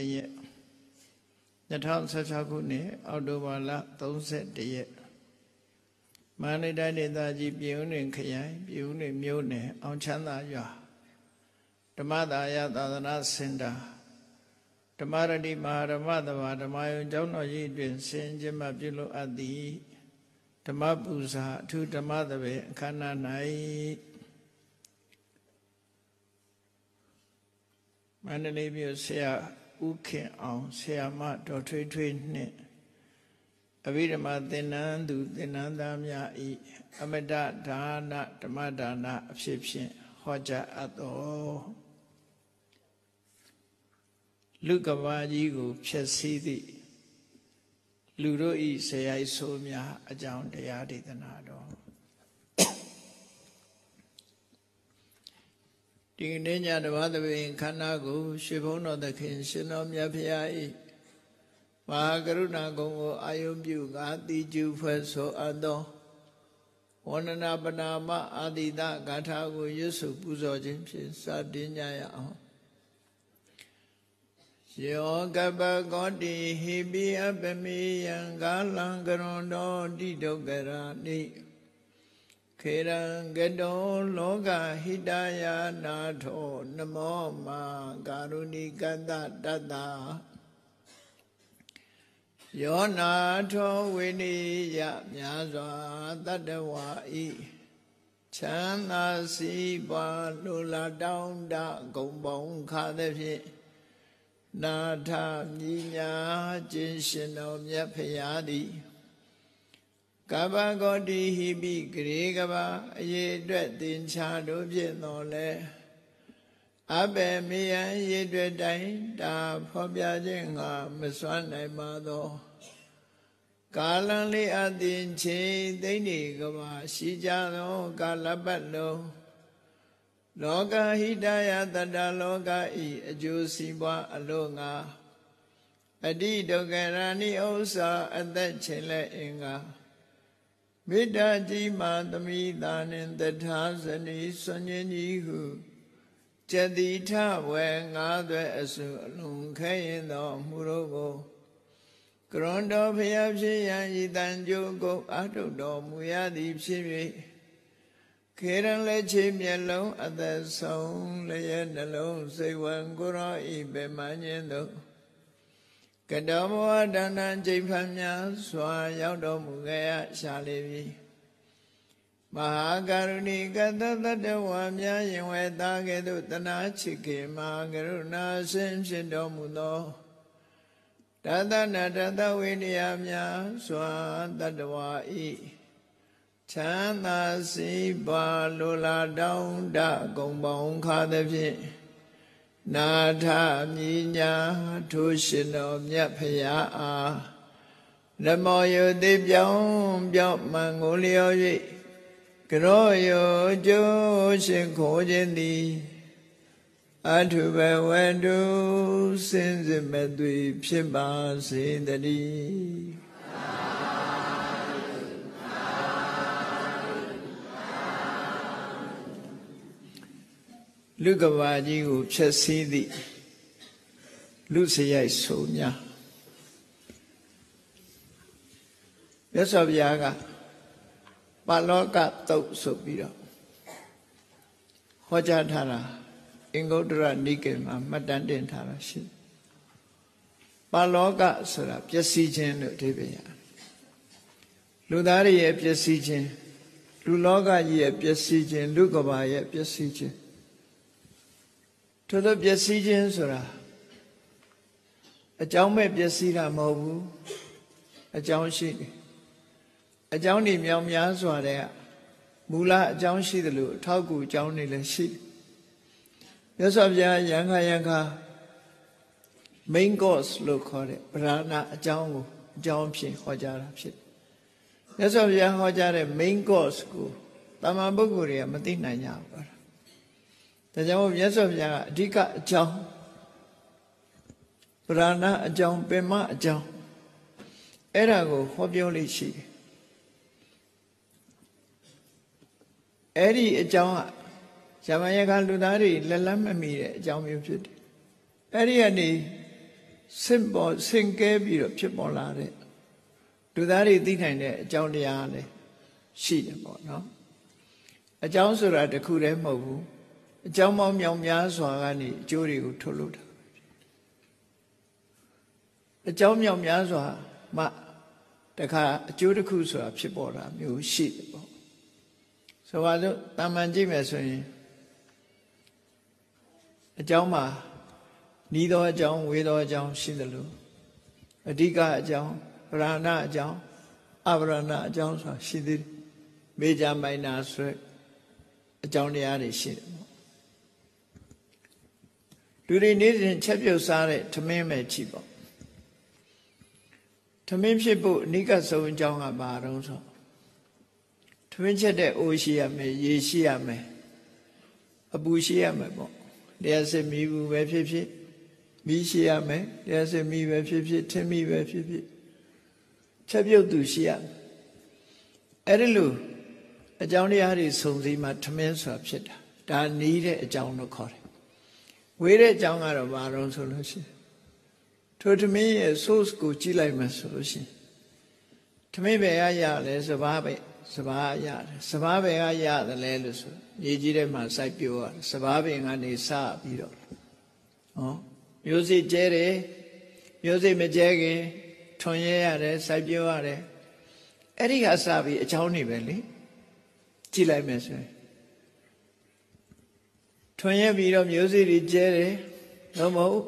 ရက်2016ခုနှစ်အောက်တိုဘာလ31ရက်မန္တလေးတိုင်းဒေသကြီးပြည်ဦးလွင်ခရိုင်ပြည်ဦးလွင်မြို့နယ်အောင်ချမ်းသာရွာဓမ္မသာယသာသနာစင်တာဓမ္မရတိမဟာဓမ္မသဘာဓမ္မယုံကျောင်းတော်ကြီးတွင်ဆင်ကျင်းပပြုလုပ်အပ်သည်ဓမ္မပူဇာအထူးဓမ္မသဘင်အခမ်းအနား၌မန္တလေးမြို့ဆရာဦးခင်အောင်ဆရာမဒေါ်ထွေးထွေးနှင့်အဘိဓမ္မာသင်္นานသူသင်္นานသားများဤအမတဒါနဓမ္မဒါနအဖြစ်ဖြင့်ဟောကြားအပ်သောလူကဘာကြီးကိုဖျက်ဆီးသည့်လူတို့ဤဆရာဤဆိုများအကြောင်းတရားဒေသနာတော်ဒီနေ့ညဓမ္မသဘင်ခန္ဓာကိုရွှေဘုန်းတော်သခင်ရှင်တော်မြတ်ဖရာဤမဟာကရုဏာကုံကိုအာယုပြုငါတိကျူဖွဲ့ဆိုအပ်သောဝန္ဒနာပနာမအာတိတဂါထာကိုရွတ်ဆိုပူဇော်ခြင်းဖြင့်စတင်ကြရအောင်ယောကပကောတိဟိပိအပမေယံကာလံကရွန်တော်တိဒုက္ခရာနိခေရံကတောလောကဟိတယာနာထောနမောမာကာရုဏိကတတတ္တယောနာထောဝိနိယမြာစွာတတ္တဝါဤချမ်းသာစီးပွားလူလာတောင်းတဂုံပေါင်းခါသည်ဖြင့်နာထမြညာခြင်းရှင်တော်မြတ်ဖရာသည်ကဗ္ဗဂောတိဟိပိဂရေကဘာအရေအတွက်သင်္ချာတို့ဖြင့်တော်လဲအဘယ်မေယံရေအတွက်တိုင်းတာဖော်ပြခြင်းငါမစွမ်းနိုင်ပါသောကာလံလေးအသင်ချေသိနေကဘာရှိကြသောကာလပတ်လုံးလောကဟိတယတတ္တလောကဤအကျိုးစီးပွားအလို့ငါအတိဒုက္ခရာနိဥစ္စာအသက်ချိန်လဲအင်္ဂါမေတ္တာကြီးမာသမိတာနှင့်တထာဇနီစွန်ញကြီးဟုကျတိထဝေငါးသွဲအစုအလုံးခဲရင်တော်မူတို့ကိုကရွန်တော်ဖျားဖြစ်ရန်ဤတန်ကြိုးကိုအာထုတော်မူရသည်ဖြစ်၍ခေရန်လက်ချေမျက်လုံးအသက်ဆုံးလျက်နှလုံးစိတ်ဝံကိုရောဤပေမညင်းတို့ကတောဘဝဒန္တံကျိန်ဖန်များစွာရောက်တော်မူခဲ့ရရှာလေပြီမဟာကရုဏီကတတတ္တဝါများယင်ဝဲသားကဲ့သို့တနာချစ်ခင်မဟာကရုဏာရှင်ဖြစ်တော်မူသောတသနာတသဝိနည်းများစွာတတ္တဝါဤချမ်းသာစီးပွားလိုလားတောင်းတဂုံပေါင်းခါသည်ဖြင့်နာထမြညာထိုးရှင်တော်မြတ်ဖရာအားနမောယုတိပြောင်းမန်ကိုလျော်၍ကရောယောကျိုးရှင်ခိုးခြင်းသည်အထုဘဝတုစင်စစ်မဲ့သွေဖြစ်ပါစေတည်းလူကဘာကြီးကိုဖျက်ဆီးသည့်လူစရိုက်ဆိုများမြတ်စွာဘုရားကပါဠောကတုတ်ဆိုပြီးတော့ဟောကြားထားတာအင်္ဂုတ္တရနိကေမှာမှတ်တမ်းတင်ထားတာရှိတယ်ပါဠောကဆိုတာပျက်စီးခြင်းလို့အဓိပ္ပာယ်ရတယ်လူသားတွေရဲ့ပျက်စီးခြင်းလူလောကကြီးရဲ့ပျက်စီးခြင်းလူကဘာရဲ့ပျက်စီးခြင်းထို့သောပျက်စီးခြင်းဆိုတာအကြောင်းမဲ့ပျက်စီးတာမဟုတ်ဘူးအကြောင်းရှိတယ်အကြောင်းတွေမြောင်များစွာတဲ့မူလအကြောင်းရှိတယ်လို့အထောက်အကူအကြောင်းတွေလည်းရှိတယ်မြတ်စွာဘုရားယံခါ main course လို့ခေါ်တဲ့ဗราဏအကြောင်းကိုအကြောင်းဖြင့်ဟောကြားတာဖြစ်တယ်မြတ်စွာဘုရားဟောကြားတဲ့ main course ကိုတာမန်ပုဂ္ဂိုလ်တွေကမသိနိုင်ကြဘူးဒါကြောင့်မြတ်စွာဘုရားကအဓိကအကြောင်းဗราဏအကြောင်းပင်မအကြောင်းအဲ့ဒါကိုဟောပြောလိမ့်ရှိတယ်အဲ့ဒီအကြောင်းကဇမယကလူသားတွေလက်လန်းမမီတဲ့အကြောင်းမျိုးဖြစ်တယ်အဲ့ဒီကနေစင်ကဲပြီးတော့ဖြစ်ပေါ်လာတဲ့လူသားတွေသိနိုင်တဲ့အကြောင်းတရားလည်းရှိတယ်ပေါ့နော်အကြောင်းဆိုတာတစ်ခုတည်းမဟုတ်ဘူးအကြောင်းပေါင်းမြောင်များစွာကနေအကျိုးတွေကိုထုတ်လုပ်တာအကြောင်းမြောင်များစွာမှတခါအကျိုးတစ်ခုဆိုတာဖြစ်ပေါ်တာမျိုးရှိတယ်ပေါ့ဆိုပါစို့တာမန်ကြည့်မယ်ဆိုရင်အကြောင်းမှာနီးသောအကြောင်းဝေးသောအကြောင်းရှိသလိုအဓိကအကြောင်းပရဏအကြောင်းအပရဏအကြောင်းဆိုတာရှိသေးတယ်မေဂျာမိုင်နာဆိုအကြောင်းတရားတွေရှိတယ်ပေါ့လူတွေနေ့စဉ်ချက်ပြုတ်စားတဲ့ထမင်းပဲကြည့်ပေါ့ထမင်းဖြစ်ဖို့အနိကဆုံးအကြောင်းကဘာတုံးဆိုထမင်းချက်တဲ့အိုးရှိရမယ်ရေရှိရမယ်အပူရှိရမယ်ပေါ့တရားစစ်မီးဘူးပဲဖြစ်ဖြစ်မီးရှိရမယ်တရားစစ်မီးပဲဖြစ်ဖြစ်ထင်းမီးပဲဖြစ်ဖြစ်ချက်ပြုတ်သူရှိရအဲ့ဒီလိုအကြောင်းတရားတွေစုံစည်းမှထမင်းဆိုတာဖြစ်တာဒါနီးတဲ့အကြောင်းလို့ခေါ်တယ်ဝေးတဲ့အကြောင်းကတော့ဘာတုံးဆိုလို့ရှိရင်ထိုထမင်းရဲ့ source ကိုကြည့်လိုက်မှဆိုလို့ရှိရင်ထမင်းပဲရလဲစဘာပဲစဘာရတယ်စဘာပဲရတယ်လဲလို့ဆိုမြေကြီးထဲမှာစိုက်ပျိုးရတယ်စဘာပင်ကနေစပြီးတော့မျိုးစိကျဲတယ်မျိုးစိမကျဲခင်ထွန်ရဲရတယ်စိုက်ပျိုးရတယ်အဲ့ဒီဟာစပြီးအကြောင်းနေပဲလေကြည့်လိုက်မယ်ဆိုရင်ထွန်ရဲပြီးတော့မျိုးစိတွေကျဲတယ်တော့မဟုတ်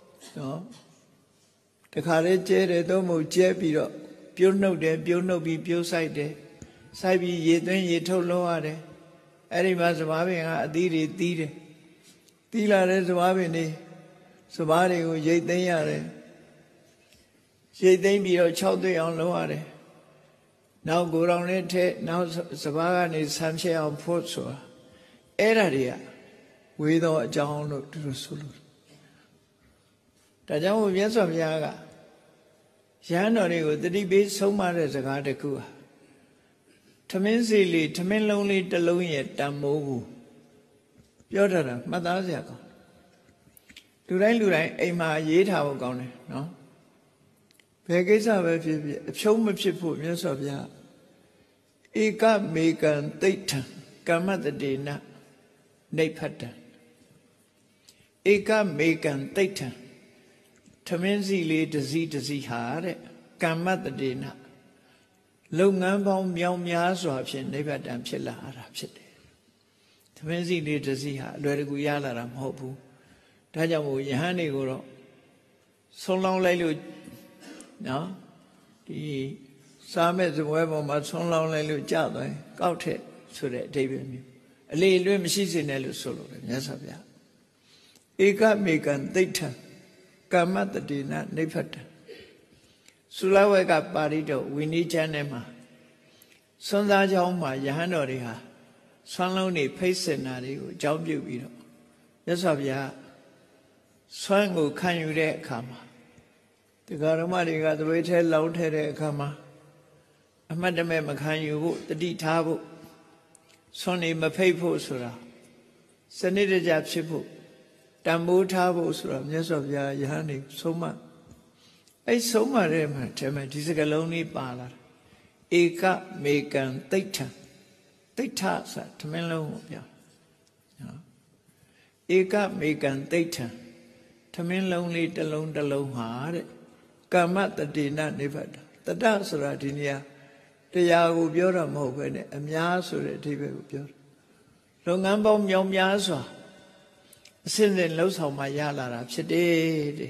တခါလေကျဲတယ်တော့မဟုတ်ကျဲပြီးတော့ပြုတ်နှုတ်တယ်ပြုတ်နှုတ်ပြီးပြုတ်ဆိုင်တယ်စိုက်ပြီးရေသွင်းရေထုတ်လုံးရတယ်အဲ့ဒီမှာစဘာပင်ကအသီးတွေသီးတယ်သီးလာတဲ့စဘာပင်တွေစဘာတွေကိုရိတ်သိမ်းရတယ်ရိတ်သိမ်းပြီးတော့6သွေးအောင်လုံးရတယ်နောက်ကိုယ်တော်လေးထဲနောက်စဘာကနေဆမ်းဖြဲအောင်ဖို့ဆိုတာအဲ့ဒါတွေကဝေသောအကြောင်းလို့သူတို့ဆိုလို့ဒါကြောင့်မြတ်စွာဘုရားကရဟန်းတော်တွေကိုတတိပေးဆုံးမတဲ့စကားတစ်ခုဟာထမင်းစီလေးထမင်းလုံးလေးတစ်လုံးရဲ့တန်မိုးကိုပြောတာမှတ်သားစရာကောင်းလူတိုင်းအိမ်မှာရေးထားဖို့ကောင်းတယ်နော်ဘယ်ကိစ္စပဲဖြစ်ဖြစ်အဖြုံးမဖြစ်ဖို့မြတ်စွာဘုရားဧကမေကံသိဋ္ဌံကမ္မတတေနနိဖတ္တံဧကမေကံသိဋ္ဌံထမင်းစီလေးတစ်စီးဟာတဲ့ကမ္မတတေနလုပ်ငန်းပေါင်းမြောင်များစွာဖြင့်နိဗ္ဗာန်ဖြစ်လာတာဖြစ်တယ်ထမင်းစီလေးတစ်စီးဟာအလွယ်တကူရလာတာမဟုတ်ဘူးဒါကြောင့်မို့ယဟန်တွေကိုတော့ဆုံးလောင်းလိုက်လို့နော်ဒီစားမဲ့ဇပွဲပေါ်မှာဆုံးလောင်းလိုက်လို့ကြသွားကောက်ထက်ဆိုတဲ့အဓိပ္ပာယ်မျိုးအလေလွဲ့မရှိစေနဲ့လို့ဆိုလို့တယ်မြတ်စွာဘုရားဧကမေကံသိဋ္ဌံကမ္မတတေနနိဖတ္တသုလဝေကပါဠိတော်ဝိနည်းကျမ်းထဲမှာစွန်းသားเจ้าမှာယဟန်တော်တွေဟာဆွမ်းလုံးတွေဖိတ်စင်တာတွေကိုအကြောင်းပြုပြီးတော့မြတ်စွာဘုရားဆွမ်းကိုခံယူတဲ့အခါမှာတရားဓမ္မတွေကသဘေထဲလောင်းထဲတဲ့အခါမှာအမှတ်တမဲ့မခံယူဖို့တတိထားဖို့ဆွမ်းနေမဖိတ်ဖို့ဆိုတာစနစ်တကျဖြစ်ဖို့တန်ဖိုးထားဖို့ဆိုတာမြတ်စွာဘုရားယဟန်တွေဆုံးမအဲ့ဆုံးမတဲ့မှာထဲမှာဒီစကားလုံးလေးပါလာဧကမေကံသိဋ္ဌံသိဋ္ဌဆိုတာထမင်းလုံးကိုပြောနော်ဧကမေကံသိဋ္ဌံထမင်းလုံးလေးတစ်လုံးဟာတဲ့ကမ္မတတေနနိဗ္ဗာန်တတဆိုတာဒီနေရာတရားကိုပြောတာမဟုတ်ဘဲနဲ့အများဆိုတဲ့အဓိပ္ပာယ်ကိုပြောတယ်လုပ်ငန်းပေါင်းမြောင်များစွာအစဉ်စဉ်လှုပ်ဆောင်မှရလာတာဖြစ်တယ်တဲ့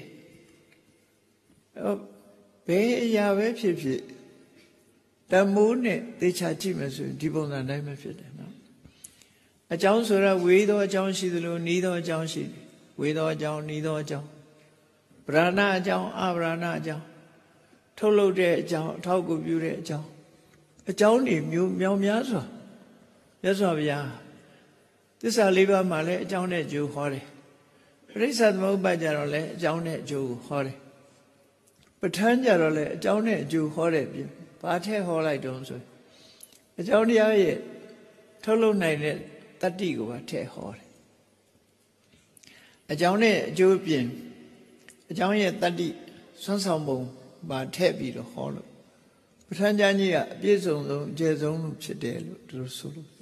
ဘယ်အရာပဲဖြစ်ဖြစ်တမိုးနဲ့သေချာကြည့်မယ်ဆိုရင်ဒီပုံစံတိုင်းပဲဖြစ်တယ်နော်အကြောင်းဆိုတော့ဝေသောအကြောင်းရှိသလိုနီးသောအကြောင်းရှိတယ်ဝေသောအကြောင်းနီးသောအကြောင်းပရဏအကြောင်းအပရဏအကြောင်းထုတ်လုပ်တဲ့အကြောင်းအထောက်အကူပြုတဲ့အကြောင်းတွေမျိုးမြောင်များစွာမြတ်စွာဘုရားသစ္စာလေးပါးမှာလည်းအကြောင်းနဲ့အကျိုးဟောတယ်ပရိစ္ဆသမုပ္ပါဒ်ကြတော့လည်းအကြောင်းနဲ့အကျိုးဟောတယ်ပဋ္ဌာန်းကြတော့လည်းအကြောင်းနဲ့အကျိုးဟောတယ်ပြင်ဘာထည့်ဟောလိုက်တုံးဆိုအကြောင်းတရားရဲ့ထုတ်လုပ်နိုင်တဲ့တတ္တိကိုပါထည့်ဟောတယ်အကြောင်းနဲ့အကျိုးပြင်အကြောင်းရဲ့တတ္တိစွမ်းဆောင်ပုံမှာထည့်ပြီးတော့ဟောလို့ပဋ္ဌာန်းကျမ်းကြီးကအပြည့်စုံဆုံးအကျယ်ဆုံးလို့ဖြစ်တယ်လို့သူတို့ဆိုလို့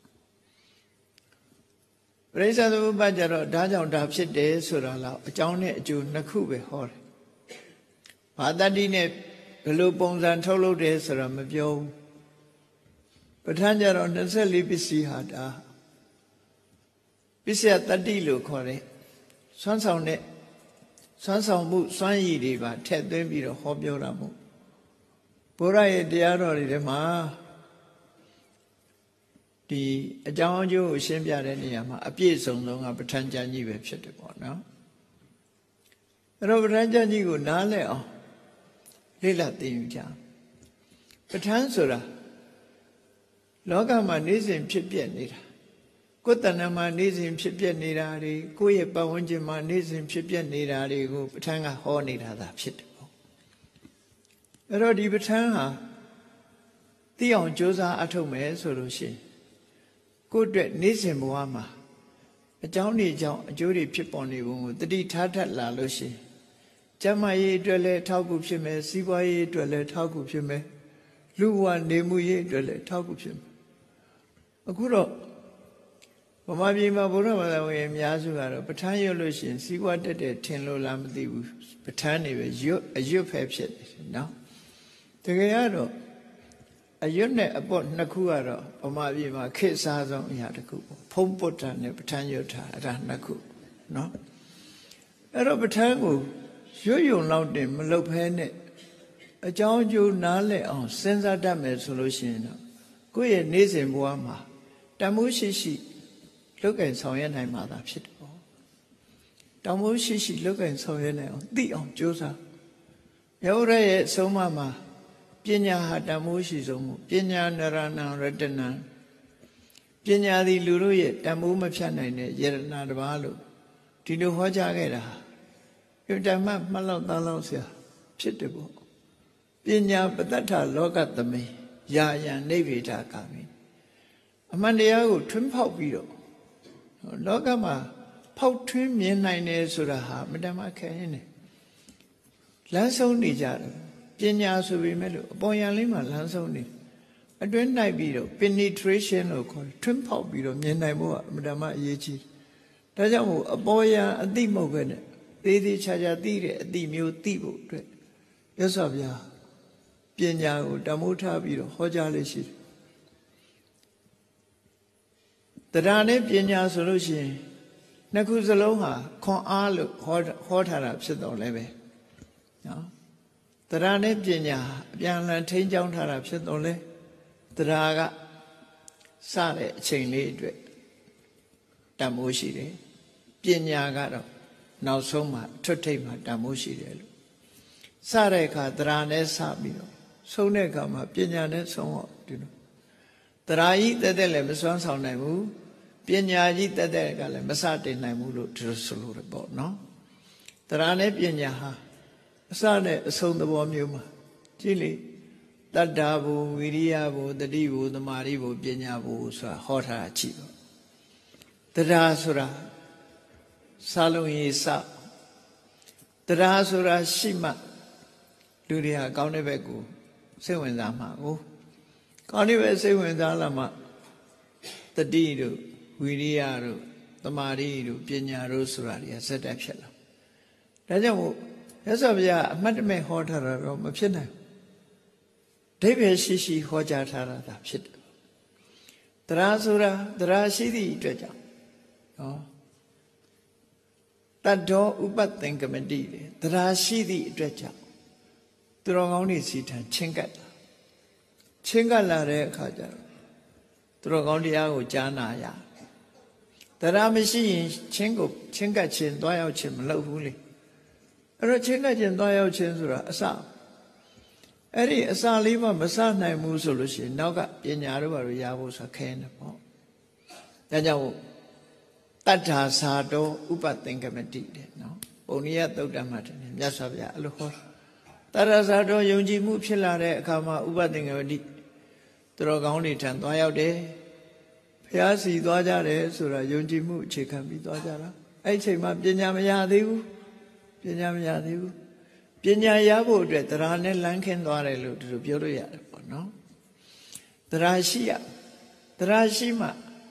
ပရိစ္ဆေသမုပ္ပါဒ်ကြတော့ဒါကြောင့်ဒါဖြစ်တယ်ဆိုတာလောက်အကြောင်းနဲ့အကျိုးနှစ်ခုပဲဟောတယ်ဘာတတ္တိနဲ့ဘယ်လိုပုံစံထုတ်လုပ်တယ်ဆိုတာမပြောဘူးပဋ္ဌာန်းကြတော့24ပစ္စည်းဟာဒါပစ္စယတတ္တိလို့ခေါ်တယ်စွမ်းဆောင်တဲ့စွမ်းဆောင်မှုစွမ်းရည်တွေပါထည့်သွင်းပြီးတော့ဟောပြောတာမို့ဘုရားရဲ့တရားတော်တွေထဲမှာဒီအကြောင်းအကျိုးကိုရှင်းပြတဲ့နေရာမှာအပြည့်စုံဆုံးကပဋ္ဌာန်းကျမ်းကြီးပဲဖြစ်တယ်ပေါ့နော်အဲ့တော့ပဋ္ဌာန်းကျမ်းကြီးကိုနားလည်အောင်လေ့လာသိယူကြပဋ္ဌာန်းဆိုတာလောကမှာနေစဉ်ဖြစ်ပြနေတာကိုယ်တဏ္ဍမှာနေစဉ်ဖြစ်ပြနေတာတွေကိုယ့်ရဲ့ပတ်ဝန်းကျင်မှာနေစဉ်ဖြစ်ပြနေတာတွေကိုပဋ္ဌာန်းကဟောနေတာသာဖြစ်တယ်ပေါ့အဲ့တော့ဒီပဋ္ဌာန်းဟာသိအောင်ကြိုးစားအထောက်မယ်ဆိုလို့ရှိရင်ကိုယ့်အတွက်နေစဉ်ဘဝမှာအကြောင်းတွေကြောင့်အကျိုးတွေဖြစ်ပေါ်နေပုံကိုတတိထားထလာလို့ရှိရင်ကျမ်းမာရေးအတွက်လည်းထောက်ကူဖြစ်မယ်စီးပွားရေးအတွက်လည်းထောက်ကူဖြစ်မယ်လူဘဝနေမှုရေးအတွက်လည်းထောက်ကူဖြစ်မယ်အခုတော့ဗမာပြည်မှာဘုရားဘာသာဝင်အများစုကတော့ပဋ္ဌာန်းရွတ်လို့ရှိရင်စီးပွားတက်တယ်ထင်လို့လားမသိဘူးပဋ္ဌာန်းတွေပဲအရွတ်ဖဲဖြစ်တယ်နော်တကယ်ကတော့အရွတ်နဲ့အပေါ့နှစ်ခုကတော့ဗမာပြည်မှာခေတ်စားဆုံးအရာတစ်ခုပေါ့ဖုံးပုတ္တနဲ့ပဋ္ဌာန်းရွတ်တာအဲ့ဒါနှစ်ခုနော်အဲ့တော့ပဋ္ဌာန်းကိုရွတ်ယုံလောက်တင်မလုပ်ဖဲနဲ့အကြောင်းအကျိုးနားလည်အောင်စဉ်းစားတတ်မယ်ဆိုလို့ရှိရင်တော့ကိုယ့်ရဲ့နေ့စဉ်ဘဝမှာတန်ဖိုးရှိရှိလုတ်ကင်ဆောင်ရွက်နိုင်မှာသာဖြစ်တယ်ပေါ့တန်ဖိုးရှိရှိလုတ်ကင်ဆောင်ရွက်နိုင်အောင်သိအောင်ကြိုးစားမြတ်ဗုဒ္ဓရဲ့အဆုံးအမမှာပညာဟာတန်ဖိုးရှိဆုံးမှုပညာနရဏံရတနံပညာသည်လူတို့ရဲ့တန်ဖိုးမဖြတ်နိုင်တဲ့ယရဏတစ်ပါးလို့ဒီလိုဟောကြားခဲ့တာပြတ္တမမှတ်လောက်သားလောက်ဆရာဖြစ်တယ်ပေါ့ပညာပတ္တထလောကသမေယာယံနိဗ္ဗေဒကာမိအမှန်တရားကိုထွန်းဖောက်ပြီးတော့လောကမှာဖောက်ထွင်းမြင်နိုင်တယ်ဆိုတာဟာမတမခဲရင်နေလမ်းဆုံးနေကြတယ်ပညာဆိုပေမဲ့လို့အပေါ်ယံလေးမှာလမ်းဆုံးနေအတွင်းနိုင်ပြီးတော့ penetration လို့ခေါ်ထွန်းဖောက်ပြီးတော့မြင်နိုင်ဖို့ကအမတမအရေးကြီးဒါကြောင့်မို့အပေါ်ယံအတိမဟုတ်ပဲနဲ့သေးသေးချာချာသိတဲ့အတိမျိုးသိဖို့အတွက်ရသော်ဗျာပညာကိုတမိုးထားပြီးတော့ဟောကြားလေးရှိတယ်တရားနဲ့ပညာဆိုလို့ရှိရင်နှစ်ခုစလုံးဟာခွန်အားလို့ဟောထားတာဖြစ်တော့လည်းပဲနော်တရားနဲ့ပညာအပြန်အလှန်ထိန်းကျောင်းထားတာဖြစ်တော့လဲတရားကစတဲ့အချိန်လေးအတွက်တန်ဖိုးရှိတယ်ပညာကတော့နောက်ဆုံးမှာထွတ်ထိပ်မှာတန်ဖိုးရှိတယ်လို့စတဲ့အခါတရားနဲ့စပြီးတော့ဆုံးတဲ့အခါမှာပညာနဲ့ဆုံးတော့ဒီလိုတရားကြီးတက်တက်လည်းမစွမ်းဆောင်နိုင်ဘူးပညာကြီးတက်တက်ကလည်းမစတင်နိုင်ဘူးလို့ဒီလိုဆိုလို့ရပေါ့နော်တရားနဲ့ပညာဟာအစနဲ့အဆုံးသဘောမျိုးမှာကြည့်လေတတ္တာဘူဝိရိယဘူတတိဘူသမာဓိဘူပညာဘူဆိုတာဟောထားတာကြည့်ပေါ့တရားဆိုတာစာလုံးရေးစတရားဆိုတာရှိမှလူတွေဟာကောင်းတဲ့ဘက်ကိုစိတ်ဝင်စားမှာကိုကောင်းတဲ့ဘက်စိတ်ဝင်စားလာမှတတိတို့ဝိရိယတို့သမာဓိတို့ပညာတို့ဆိုတာတွေကစက်တက်ဖြစ်လာဒါကြောင့်မို့ရသော်ဗျာအမှတ်တမဲ့ဟောထားတာတော့မဖြစ်နိုင်ဘူးဒိဗ္ဗေရှိရှိဟောကြားထားတာဒါဖြစ်တယ်တရားဆိုတာတရားရှိသည့်အတွက်ကြောင့်နော်တတ္တောဥပသင်္ကမတိတယ်တရားရှိသည့်အတွက်ကြောင့်သူတော်ကောင်းတွေစီထံချင်းကပ်လာတဲ့အခါကျတော့သူတော်ကောင်းတရားကိုကြားနာရတရားမရှိရင်ချင်းကပ်ခြင်းတွားရောက်ခြင်းမလုပ်ဘူးလေအဲ့တော့ချင်းကပ်ခြင်းတွားရောက်ခြင်းဆိုတာအစအဲ့ဒီအစလေးမှမစနိုင်ဘူးဆိုလို့ရှိရင်နောက်ကပညာတို့ဘာလို့ရဖို့ဆိုခဲနေပေါ့ဒါကြောင့်တတ္ထာသာတောဥပသင်္ကမတိတဲ့နော်ပုံရိယသုတ်တမှာတယ်မြတ်စွာဘုရားအဲ့လိုဟောတတ္ထာသာတောယုံကြည်မှုဖြစ်လာတဲ့အခါမှာဥပသင်္ကမတိသူတော်ကောင်းတွေထံသွားရောက်တယ်ဘုရားစီသွားကြတယ်ဆိုတာယုံကြည်မှုအခြေခံပြီးသွားကြတာအဲ့ဒီအချိန်မှာပညာမရသေးဘူးပညာရဖို့အတွက်တရားနဲ့လမ်းခင်းသွားတယ်လို့သူတို့ပြောလို့ရတယ်ပေါ့နော်တရားရှိရတရားရှိမှ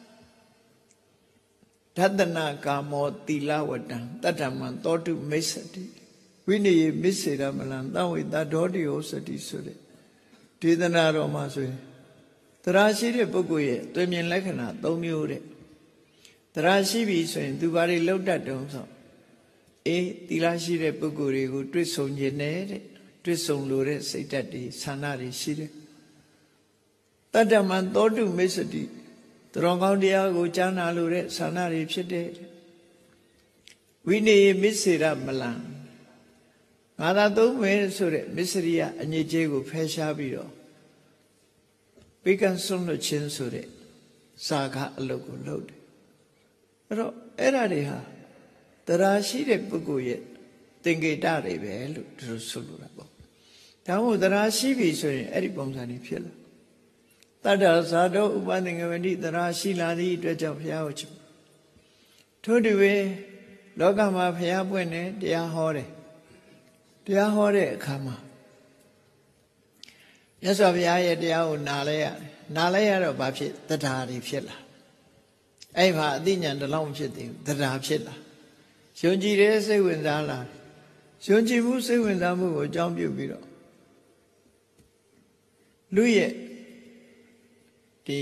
ဓတနာကာမောသီလဝတ္တံတတ္တမံသောတုမိစ္ဆတိဝိနည်းမစ္စေရမလံသဝိတဒေါတိယောစတိဆိုတဲ့ဒေသနာတော်မှာဆိုရင်တရားရှိတဲ့ပုဂ္ဂိုလ်ရဲ့တွေ့မြင်လက္ခဏာ၃မျိုးတဲ့တရားရှိပြီဆိုရင်သူဘာတွေလောက်တတ်တုံးဆိုသီလရှိတဲ့ပုဂ္ဂိုလ်တွေကိုတွေ့ဆုံခြင်းနဲ့တဲ့တွေ့ဆုံလို့တဲ့စိတ်ဓာတ်တွေဆန္ဒတွေရှိတယ်တတ္တမံသောတုမိစ္ဆတိတော်ကောင်းတရားကိုကြားနာလို့တဲ့ဆန္ဒတွေဖြစ်တဲ့ဝိနည်းမစ္စေရမလံငါသာသုံးမယ်ဆိုတဲ့မစ္စရိယအညစ်အကြေးကိုဖယ်ရှားပြီးတော့ပိကံဆုံးလို့ခြင်းဆိုတဲ့စာကအလုပ်ကိုလုပ်တယ်အဲ့တော့အဲ့ဒါတွေဟာတရားရှိတဲ့ပုဂ္ဂိုလ်ရဲ့သင်္ကေတတွေပဲလို့သူတို့ဆိုလိုတာပေါ့ဒါမို့တရားရှိပြီဆိုရင်အဲ့ဒီပုံစံတွေဖြစ်လာတတ္တဇာတောဥပသင်္ကဝတိတရားရှိလာသည့်အတွက်ကြောင့်ဘုရားကိုချစ်ထို့တူပဲလောကမှာဘုရားပွင့်တယ်တရားဟောတယ်တရားဟောတဲ့အခါမှာမြတ်စွာဘုရားရဲ့တရားကိုနားလဲရတယ်နားလဲရတော့ဘာဖြစ်တရားတွေဖြစ်လာအဲ့မှာအသိဉာဏ်တလောက်မဖြစ်သေးဘူးတရားဖြစ်လာယုံကြည်တဲ့စိတ်ဝင်စားလာယုံကြည်မှုစိတ်ဝင်စားမှုကိုအကြောင်းပြုပြီးတော့လူရဲ့ဒီ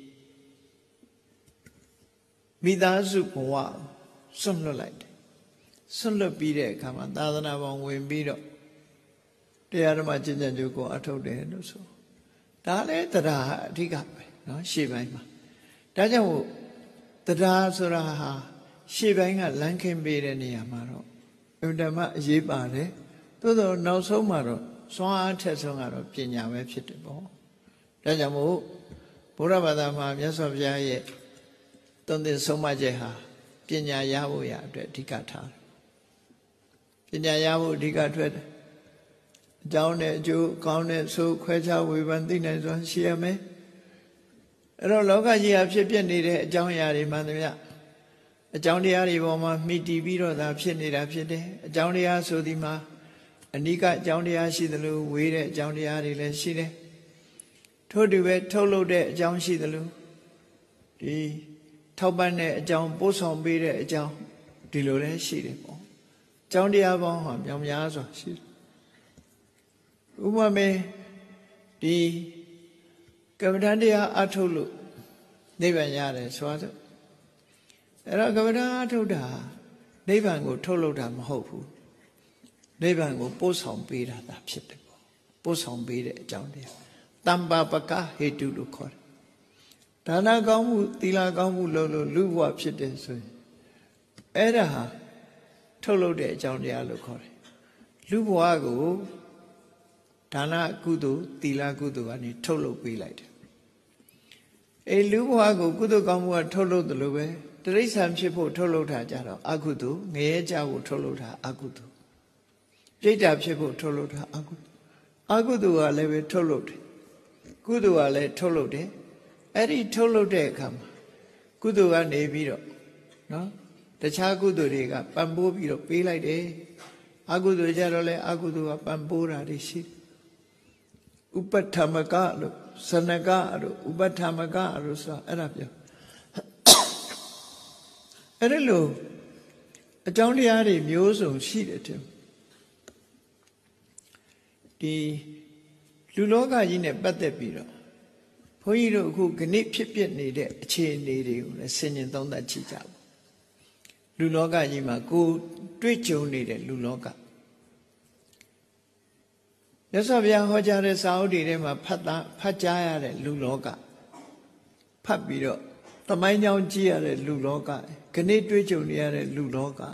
မိသားစုဘဝဆွန့်လွတ်လိုက်တယ်ဆွန့်လွတ်ပြီးတဲ့အခါမှာသာသနာ့ဘောင်ဝင်ပြီးတော့တရားဓမ္မကျင့်ကြံကြိုးကိုအထုတ်တယ်လို့ဆိုဒါလည်းတရားအဓိကပဲเนาะရှေ့ပိုင်းမှာဒါကြောင့်တရားဆိုတာဟာရှေ့ပိုင်းကလမ်းခင်းပေးတဲ့နေရာမှာတော့အဓမ္မအရေးပါတယ်သို့သောနောက်ဆုံးမှာတော့စွမ်းအားထက်ဆုံးကတော့ပညာပဲဖြစ်တယ်ပေါ့ဒါကြောင့်မို့ဘုရားဘာသာမှာမြတ်စွာဘုရားရဲ့သုံးသင်ဆုံးမချက်ဟာပညာရဖို့ရအတွက်အဓိကထားတယ်ပညာရဖို့အဓိကထွက်တယ်အကြောင်းနဲ့အကျိုးကောင်းတဲ့ဆိုခွဲခြားဝေဖန်သိနိုင်စွာရှိရမယ်အဲ့တော့လောကကြီးဟာဖြစ်ပြနေတဲ့အကြောင်းအရာတွေမှန်သမျှအကြောင်းတရားတွေပေါ်မှာမိတည်ပြီးတော့သာဖြစ်နေတာဖြစ်တယ်အကြောင်းတရားဆိုဒီမှာအနိကအကြောင်းတရားရှိသလိုဝေးတဲ့အကြောင်းတရားတွေလည်းရှိတယ်ထို့တူပဲထုတ်လုပ်တဲ့အကြောင်းရှိသလိုဒီထောက်ပံ့တဲ့အကြောင်းပို့ဆောင်ပေးတဲ့အကြောင်းဒီလိုလည်းရှိတယ်ပေါ့အကြောင်းတရားပေါင်းဟာမြောင်များစွာရှိတယ်ဥပမာဒီကမ္မဋ္ဌာန်းတရားအထုတ်လို့နိဗ္ဗာန်ရတယ်ဆိုတော့အဲ့တော့ကမ္မဋ္ဌာန်းအထုတ်တာနိဗ္ဗာန်ကိုထုတ်လုပ်တာမဟုတ်ဘူးနိဗ္ဗာန်ကိုပို့ဆောင်ပေးတာသာဖြစ်တယ်ပေါ့ပို့ဆောင်ပေးတဲ့အကြောင်းတရားတမ္ပါပကဟေတုလို့ခေါ်တယ်ဒါနကောင်းမှုသီလကောင်းမှုလို့လူဘဝဖြစ်တယ်ဆိုရင်အဲ့ဒါဟာထုတ်လုပ်တဲ့အကြောင်းတရားလို့ခေါ်တယ်လူဘဝကိုဒါနကုသိုလ်သီလကုသိုလ်ကနေထုတ်လုပ်ပေးလိုက်တယ်အဲ့လူဘဝကိုကုသိုလ်ကောင်းမှုကထုတ်လုပ်တယ်လို့ပဲတိရစ္ဆာန်ဖြစ်ဖို့ထုတ်လုပ်တာကြတော့အကုသိုလ်ငရဲကြဖို့ထုတ်လုပ်တာအကုသိုလ်ပြိတ္တာဖြစ်ဖို့ထုတ်လုပ်တာအကုသိုလ်အကုသိုလ်ကလည်းပဲထုတ်လုပ်တယ်ကုသိုလ်ကလည်းထုတ်လုပ်တယ်အဲ့ဒီထုတ်လုပ်တဲ့အခါမှာကုသိုလ်ကနေပြီးတော့နော်တခြားကုသိုလ်တွေကပံ့ပိုးပြီးတော့ပေးလိုက်တယ်အကုသိုလ်ကြတော့လဲအကုသိုလ်ကပံ့ပိုးတာတွေရှိဥပဋ္ဌမကလို့စနကလို့ဥပဋ္ဌမကလို့ဆိုတာအဲ့ဒါပြောအဲ့ဒီလိုအကြောင်းတရားတွေမျိုးစုံရှိတယ်တဲ့ဒီလူလောကကြီးနဲ့ပတ်သက်ပြီးတော့ဘုန်းကြီးတို့အခုခဏဖြစ်ပြနေတဲ့အခြေအနေတွေကိုလည်းဆင်ញင်သုံးသပ်ကြည့်ကြပါလူလောကကြီးမှာကိုတွေ့ကြုံနေတဲ့လူလောကရသော်ဗျာဟောကြားတဲ့စာအုပ်တွေထဲမှာဖတ်ကြားရတဲ့လူလောကဖတ်ပြီးတော့သမိုင်းကြောင်းကြည့်ရတဲ့လူလောကခဏတွေ့ကြုံနေရတဲ့လူလောက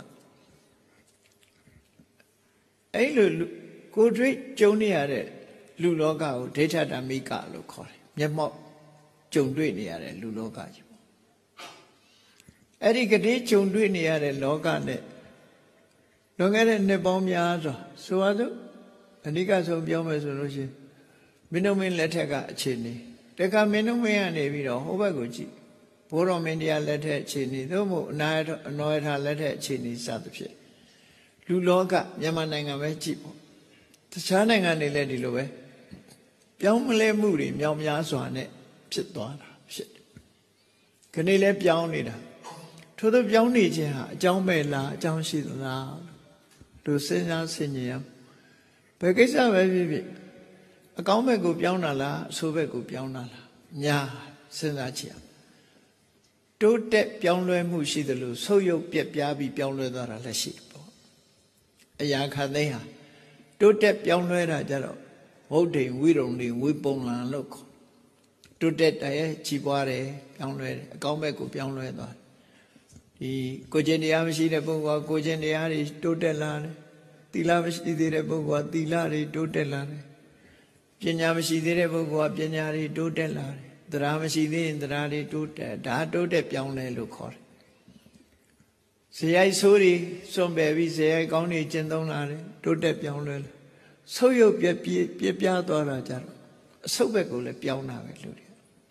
အဲ့လိုကိုတွေ့ကြုံနေရတဲ့လူလောကကိုဒိဋ္ဌဓမ္မိကလို့ခေါ်တယ်မျက်မှောက်ကြုံတွေ့နေရတဲ့လူလောကကြီးပေါ့အဲ့ဒီကတိကြုံတွေ့နေရတဲ့လောကနဲ့လွန်ခဲ့တဲ့နှစ်ပေါင်းများစွာဆိုပါစို့အနိကဆုံးပြောမယ်ဆိုလို့ရှိရင်မင်းတို့မင်းလက်ထက်ကအခြေအနေတခါမင်းတို့မင်းကနေပြီးတော့ဟိုဘက်ကိုကြည့်ဘိုးတော်မင်းတရားလက်ထက်အခြေအနေသို့မဟုတ်အနောယထာလက်ထက်အခြေအနေစသဖြင့်လူလောကမြန်မာနိုင်ငံပဲကြည့်ပေါ့တခြားနိုင်ငံတွေလည်းဒီလိုပဲပြောင်းမလဲမှုတွေမြောက်များစွာနဲ့ဖြစ်သွားတာဖြစ်တယ်ခဏလေးပြောင်းနေတာထို့သောပြောင်းနေခြင်းဟာအကြောင်းပဲလားအကြောင်းရှိသလားလို့စဉ်းစားဆင်ခြင်ရဘယ်ကိစ္စပဲဖြစ်ဖြစ်အကောင်းဘက်ကိုပြောင်းတာလားအဆိုးဘက်ကိုပြောင်းတာလားညာစဉ်းစားကြည့်အောင်တိုးတက်ပြောင်းလဲမှုရှိသလိုဆုတ်ယုတ်ပြက်ပြားပြီးပြောင်းလဲသွားတာလည်းရှိတယ်ပေါ့အရာခသိန်းဟာတိုးတက်ပြောင်းလဲတာကြတော့ဝုဒ္ဓိဝိရုံတွေဝိပုံလံလို့ခေါ်တိုးတက်တယ်ကြီးပွားတယ်ပြောင်းလဲတယ်အကောင်းဘက်ကိုပြောင်းလဲသွားဒီကိုကျင့်တရားမရှိတဲ့ပုဂ္ဂိုလ်ကကိုကျင့်တရားတွေတိုးတက်လာတယ်သီလမရှိသေးတဲ့ပုဂ္ဂိုလ်ကသီလတွေတိုးတက်လာတယ်ပညာမရှိသေးတဲ့ပုဂ္ဂိုလ်ကပညာတွေတိုးတက်လာတယ်တရားမရှိသေးရင်တရားတွေတိုးတက်ဒါတိုးတက်ပြောင်းလဲလို့ခေါ်တယ်ဇေယိုက်ဆိုးတွေစွန့်ပယ်ပြီးဇေယိုက်ကောင်းတွေကျင့်သုံးလာတယ်တိုးတက်ပြောင်းလဲတယ်ဆုတ်ယုတ်ပြက်ပြားသွားတာကြတော့အဆုတ်ဘက်ကိုလည်းပြောင်းတာပဲလူတွေ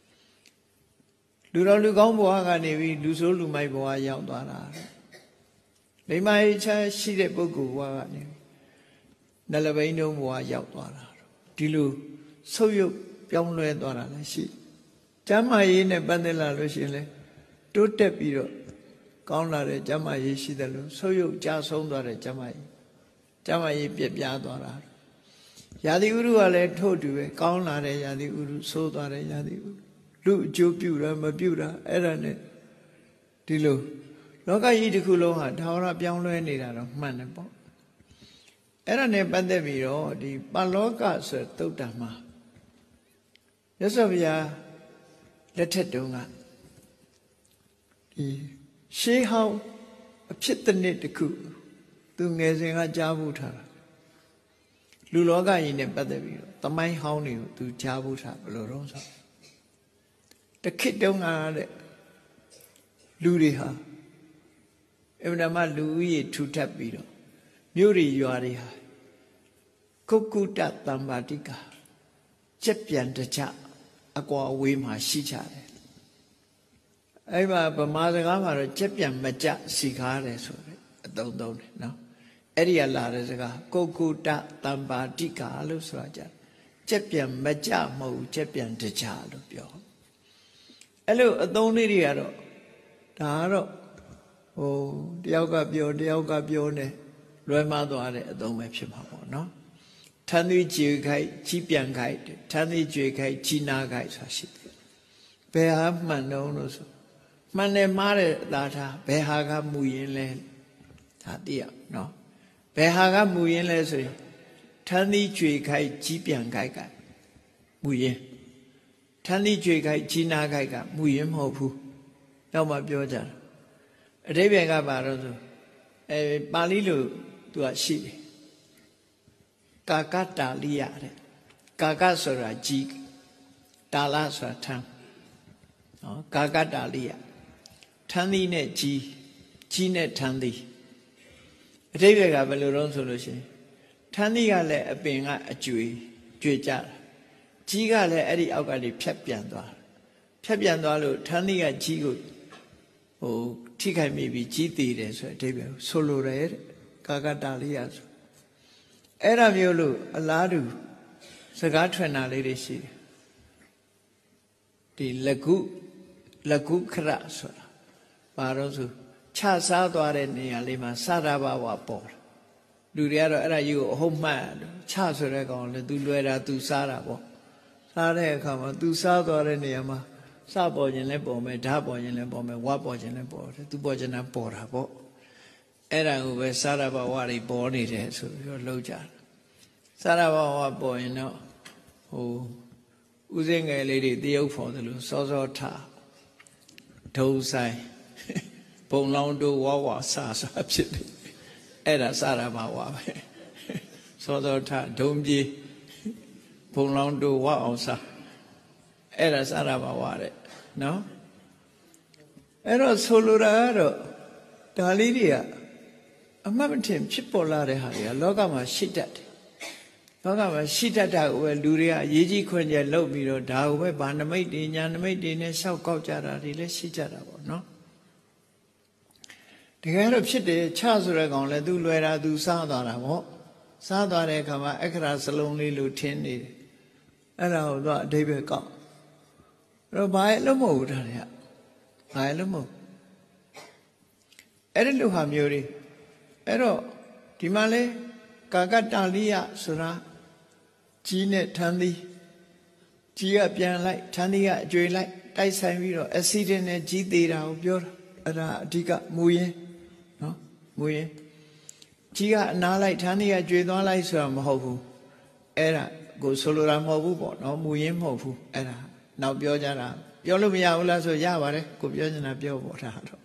လူတော်လူကောင်းဘဝကနေပြီးလူဆိုးလူမိုက်ဘဝရောက်သွားတာလိမ္မာရေးချရှိတဲ့ပုဂ္ဂိုလ်ဘဝကနေနလဘိန်းတုံးဘဝရောက်သွားတာဒီလိုဆုတ်ယုတ်ပြောင်းလဲသွားတာလည်းရှိကျမ်းမာရေးနဲ့ပတ်သက်လာလို့ရှိရင်လေတိုးတက်ပြီးတော့ကောင်းလာတဲ့ကျမ်းမာရေးရှိတယ်လို့ဆုတ်ယုတ်ကြဆုံးသွားတဲ့ကျမ်းမာရေးပြက်ပြားသွားတာရာသီဥတုကလည်းထို့တူပဲကောင်းလာတဲ့ရာသီဥတုဆိုးသွားတဲ့ရာသီဥတုလူအကျိုးပြုတာမပြုတာအဲ့ဒါနဲ့ဒီလိုလောကကြီးတစ်ခုလုံးဟာထာဝရပြောင်းလဲနေတာတော့မှန်တယ်ပေါ့အဲ့ဒါနဲ့ပတ်သက်ပြီးတော့ဒီပါလောကဆိုတဲ့သုတ်တံမှာရသော်ဗျာလက်ထက်တုန်းကဒီရှေးဟောင်းအဖြစ်တစ်နှစ်တစ်ခုသူငယ်စဉ်ကကြားဘူးထားတာလူလောကကြီးနဲ့ပတ်သက်ပြီးတော့သမိုင်းဟောင်းတွေကိုသူကြားဘူးထားဘယ်လိုတော့ဆိုတခေတ်တုန်းကတဲ့လူတွေဟာအမှန်မှလူဦးရေထူထပ်ပြီးတော့မြို့တွေရွာတွေဟာကုက္ကုတတံပါတိကာကျက်ပြန်တကြအကွာအဝေးမှာရှိကြတယ်အဲ့မှာဗမာစကားမှာတော့ကျက်ပြန်မကြစီကားတယ်ဆိုတဲ့အသုံးသုံးတယ်နော်အဲ့ဒီကလာတဲ့စကားကုက္ကုတတံပါတိကာလို့ဆိုတာကြကျက်ပြန်မကြမဟုတ်ကျက်ပြန်တကြလို့ပြောအဲ့လိုအသုံးလေးတွေကတော့ဒါကတော့တယောက်ကပြောနေလွယ်မှားသွားတဲ့အသုံးပဲဖြစ်မှာပေါ့နော်ထမ်းသီးကြွေခိုက်ကြီးပြန်ခိုက်ထမ်းသီးကြွေခိုက်ကြီးနာခိုက်ဆိုတာရှိတယ်ဘယ်ဟာမှန်တော့လို့ဆိုမှန်တယ်မှားတယ်သာထားဘယ်ဟာကမူရင်းလဲဒါသိရနော်ဘယ်ဟာကမူရင်းလဲဆိုရင်ထမ်းသီးကြွေခိုက်ကြီးပြန်ခိုက်ကမူရင်းထမ်းသီးကြွေခိုက်ကြီးနာခိုက်ကမူရင်းမဟုတ်ဘူးတော့မှပြောကြတာအဓိပ္ပာယ်ကဘာလို့ဆိုပါဠိလိုသူကရှိတယ်ကာကတာလိယတဲ့ကာကဆိုတာကြီးတာလဆိုတာထမ်းနော်ကာကတာလိယထမ်းသီးနဲ့ကြီးနဲ့ထမ်းသီးအဓိပ္ပာယ်ကဘယ်လိုတော့ဆိုလို့ရှိရင်ထမ်းသီးကလည်းအပင်ကအကျွေကြွေကြတာကြီးကလည်းအဲ့ဒီအောက်ကနေဖြတ်ပြန်သွားလို့ထမ်းသီးကကြီးကိုထိခိုက်မိပြီးကြီးသေးတယ်ဆိုတဲ့အဓိပ္ပာယ်ဆိုလိုတယ်တဲ့ကာကတာလိယဆိုအဲ့ဒါမျိုးလို့အလားတူစကားထွင်တာလေးတွေရှိတယ်ဒီလကုခရဆိုတာဘာလို့ဆိုခြားစားသွားတဲ့နေရာလေးမှာစရဘဝပေါ်တာလူတွေကတော့အဲ့ဒါကြီးကိုအဟုတ်မှတ်ခြားဆိုတဲ့ကောင်လည်းသူလွယ်တာသူစားတာပေါ့စားတဲ့အခါမှာသူစားသွားတဲ့နေရာမှာစပေါ်ခြင်းလည်းပေါ်မယ်ဓာပေါ်ခြင်းလည်းပေါ်မယ်ဝါပေါ်ခြင်းလည်းပေါ်တယ်သူပေါ်ခြင်းနဲ့ပေါ်တာပေါ့အဲ့ဒါကိုပဲစာရဘဝတွေပေါ်နေတယ်ဆိုပြီးတော့လှုပ်ကြတယ်စာရဘဝပေါ်ရင်တော့ဦးစင်းငယ်လေးတွေတရုပ်ဖော်တယ်လို့စောစောထားဒုံဆိုင်ဘုံလောင်းတို့ဝါစာဖြစ်တယ်အဲ့ဒါစာရဘဝပဲစောစောထားဒုံပြေဘုံလောင်းတို့ဝအောင်စာအဲ့ဒါစာရဘဝတဲ့နော်အဲ့တော့ဆိုလိုတာကတော့ဒါလေးတွေကအမှတ်မထင်ဖြစ်ပေါ်လာတဲ့ဟာတွေကလောကမှာရှိတတ်တယ်လောကမှာရှိတတ်တာကိုပဲလူတွေကအရေးကြီးခွင့်ကျဲလုပ်ပြီးတော့ဒါကိုပဲဗာနမိတ်တွေညာနမိတ်တွေနဲ့ရှောက်ကောက်ကြတာတွေလည်းရှိကြတာပေါ့နော်တကယ်တော့ဖြစ်တယ်ချဆိုတဲ့ကောင်လည်းသူလွယ်တာသူစားသွားတာပေါ့စားသွားတဲ့အခါမှာအခရာစလုံးလေးလို့ထင်နေတယ်အဲ့ဒါကိုသူကအဓိပ္ပာယ်ကောက်အဲ့တော့ဘာလို့မဟုတ်ဘူးဒါတွေကဘာလို့မဟုတ်အဲ့ဒီလိုဟာမျိုးတွေအဲ့တော့ဒီမှာလဲကာကတာလိယဆိုတာကြီးနဲ့ထန်းသီးကြီးကပြန်လိုက်ထန်းသီးကအကျွေလိုက်တိုက်ဆိုင်ပြီးတော့ accident နဲ့ကြီးသေးတာကိုပြောတာအဲ့ဒါအဓိကမူရင်းနော်မူရင်းကြီးကအနားလိုက်ထန်းသီးကကျွေသွားလိုက်ဆိုတာမဟုတ်ဘူးအဲ့ဒါကိုဆိုလိုတာမဟုတ်ဘူးပေါ့နော်မူရင်းမဟုတ်ဘူးအဲ့ဒါနောက်ပြောကြတာပြောလို့မရဘူးလားဆိုရပါတယ်ကိုပြောချင်တာပြောပေါ့ဒါတော့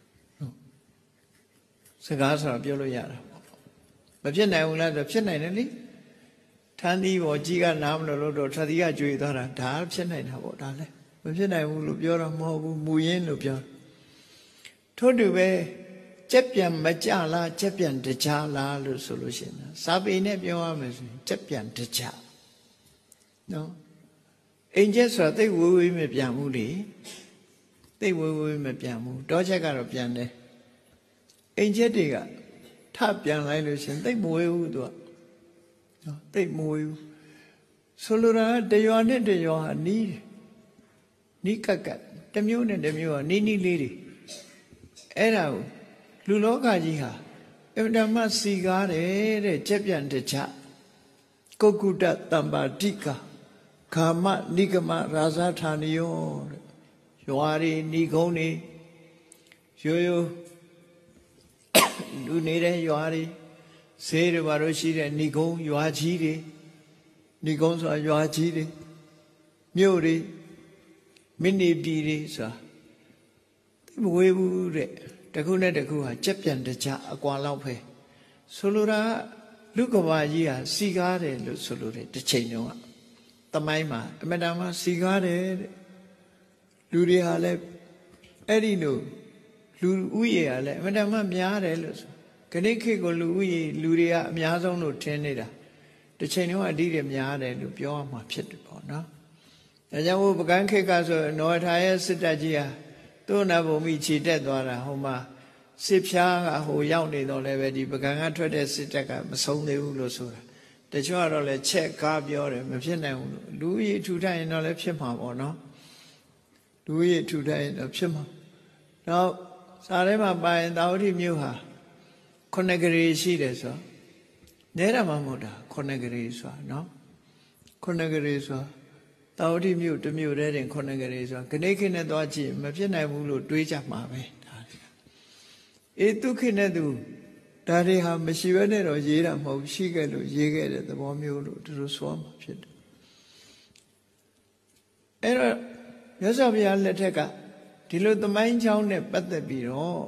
စကားဆိုတာပြောလို့ရတာမဖြစ်နိုင်ဘူးလားဆိုဖြစ်နိုင်တယ်လေထန်းသီးပေါ်ကြီးကနားမလို့တော့ထန်းသီးကကျွေသွားတာဒါဖြစ်နိုင်တာပေါ့ဒါလည်းမဖြစ်နိုင်ဘူးလို့ပြောတော့မဟုတ်ဘူးမူရင်းလို့ပြောထို့တူပဲကြက်ပြန်မကြလားကြက်ပြန်တကြလားလို့ဆိုလို့ရှိရင်စာပေနဲ့ပြောရမယ်ဆိုရင်ကြက်ပြန်တကြနော်အိမ်ကျက်ဆိုတာသိဝေးဝေးမပြန်ဘူးလေသိဝေးဝေးမပြန်ဘူးတောချက်ကတော့ပြန်တယ်အိမ်ကျက်တွေကထပြန်လိုက်လို့ရှင်သိမဝေးဘူးသူကနော်သိမဝေးဘူးဆိုလိုတာတရွာနဲ့တရွာဟာနီးတယ်နီးကက်ကက်တမျိုးနဲ့တမျိုးဟာနီးနီးလေးတွေအဲ့ဒါကိုလူလောကကြီးဟာအမှန်တမ်းစီကားတယ်တဲ့ကြက်ပြန်တကြကုက္ကုတတမ္ပါတိကာခာမနိဂမရာဇဌာနိယောတဲ့ရွာတွေဏီကုန်းတွေရိုးရိုးလူနေတဲ့ရွာတွေဈေးတွေဘာလို့ရှိတဲ့ဏီကုန်းရွာကြီးတွေဏီကုန်းဆိုတာရွာကြီးတွေမြို့တွေမိနိပြည်တွေဆိုတာမဝေးဘူးတဲ့တခုနဲ့တခုဟာကြက်ပြန်တကြအကွာလောက်ပဲဆိုလိုတာလူကဘာကြီးဟာစီကားတယ်လို့ဆိုလိုတယ်တစ်ချိန်တုန်းကသမိုင်းမှာအမတန်မှစီကားတယ်တဲ့လူတွေဟာလည်းအဲ့ဒီလိုလူဥယေဟာလည်းအမတန်မှများတယ်လို့ဆိုခဏခေတ်ကိုလူဥယေလူတွေကအများဆုံးလို့ထင်နေတာတစ်ချိန်တုန်းကအတိတွေများတယ်လို့ပြောရမှာဖြစ်တယ်ပေါ့နော်ဒါကြောင့်ဘုပကန်းခေတ်ကဆိုနော်ထာရဲ့စစ်တပ်ကြီးဟာသူ့နာဘုံမိခြေတက်သွားတာဟိုမှာစစ်ဖြားကဟိုရောက်နေတော့လည်းပဲဒီပကံကထွက်တဲ့စစ်တပ်ကမဆုံးသေးဘူးလို့ဆိုတာတချို့ကတော့လည်းချက်ကားပြောတယ်မဖြစ်နိုင်ဘူးလို့လူကြီးထူထပ်ရင်တော့လည်းဖြစ်မှာပေါ့နော်လူကြီးထူထပ်ရင်တော့ဖြစ်မှာနောက်စာထဲမှာပါရင်တာဝတိမြို့ဟာ9ဂရေရှိတယ်ဆိုနဲတာမှမဟုတ်တာ9ဂရေဆိုတာနော်9ဂရေဆိုတာတာဝတိမြို့တစ်မြို့တည်းတင်9ဂရေဆိုတာခဏခင်းနဲ့သွားကြည့်မဖြစ်နိုင်ဘူးလို့တွေးကြမှာပဲဒါအေးဒုက္ခနဲ့သူဒါတွေဟာမရှိဘဲနဲ့တော့ရေးတာမဟုတ်ရှိခဲ့လို့ရေးခဲ့တဲ့သဘောမျိုးလို့သူတို့ဆိုမှာဖြစ်တယ်အဲ့တော့မြတ်စွာဘုရားလက်ထက်ကဒီလိုသမိုင်းကြောင်းနဲ့ပတ်သက်ပြီးတော့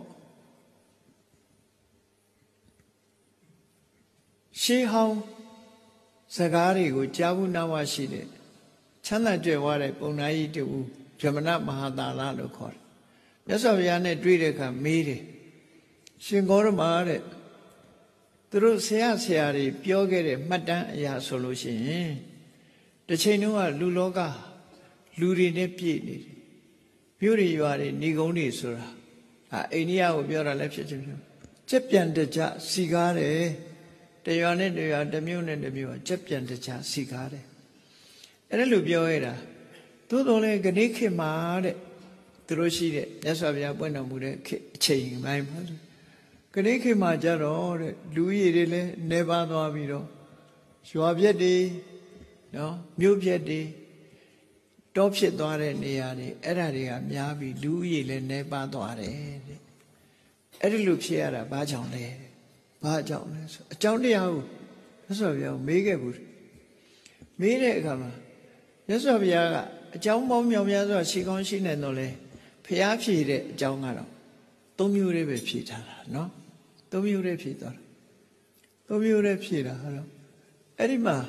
ရှေးဟောင်းစကားတွေကိုကြားဘူးနားဝရှိတဲ့ချမ်းသာကြွယ်ဝတဲ့ပုံနာကြီးတူဗြဟ္မဏမဟာသာလလို့ခေါ်တယ်မြတ်စွာဘုရားနဲ့တွေ့တဲ့အခါမေးတယ်ရှင်ဂေါရမတဲ့သူတို့ဆရာတွေပြောခဲ့တဲ့မှတ်တမ်းအရာဆိုလို့ရှိရင်တစ်ချိန်တုန်းကလူလောကလူတွေနဲ့ပြည့်နေတယ်မြို့တွေရွာတွေဏီကုန်းတွေဆိုတာအိန္ဒိယကိုပြောတာလည်းဖြစ်ချင်းဖြစ်ကြက်ပြန်တကြစီကားတယ်တရွာနဲ့တရွာတစ်မြို့နဲ့တစ်မြို့ကြက်ပြန်တကြစီကားတယ်အဲ့ဒါလိုပြောရတာသို့တော်လည်းခဏခေတ်မှာတဲ့သူတို့ရှိတဲ့မြတ်စွာဘုရားပွင့်တော်မူတဲ့ခေတ်အချိန်ပိုင်းမှာခဏခေတ်မှာကြတော့တဲ့လူကြီးတွေလည်းနေပါသွားပြီးတော့ရွာပြက်တွေနော်မြို့ပြက်တွေတောဖြစ်သွားတဲ့နေရာတွေအဲ့ဒါတွေကများပြီးလူကြီးလည်းနေပါသွားတယ်တဲ့အဲ့ဒီလိုဖြစ်ရတာဘာကြောင့်လဲဘာကြောင့်လဲဆိုအကြောင်းတရားကိုမြတ်စွာဘုရားမေးခဲ့ဘူးမေးတဲ့အခါမှာမြတ်စွာဘုရားကအကြောင်းပေါင်းမြောက်များစွာရှိကောင်းရှိနေတော့လေဘုရားဖြေတဲ့အကြောင်းကတော့၃မျိုးလေးပဲဖြေထားတာနော်၃မျိုးလေးဖြေသွားတာ၃မျိုးလေးဖြေတာဟုတ်တော့အဲ့ဒီမှာ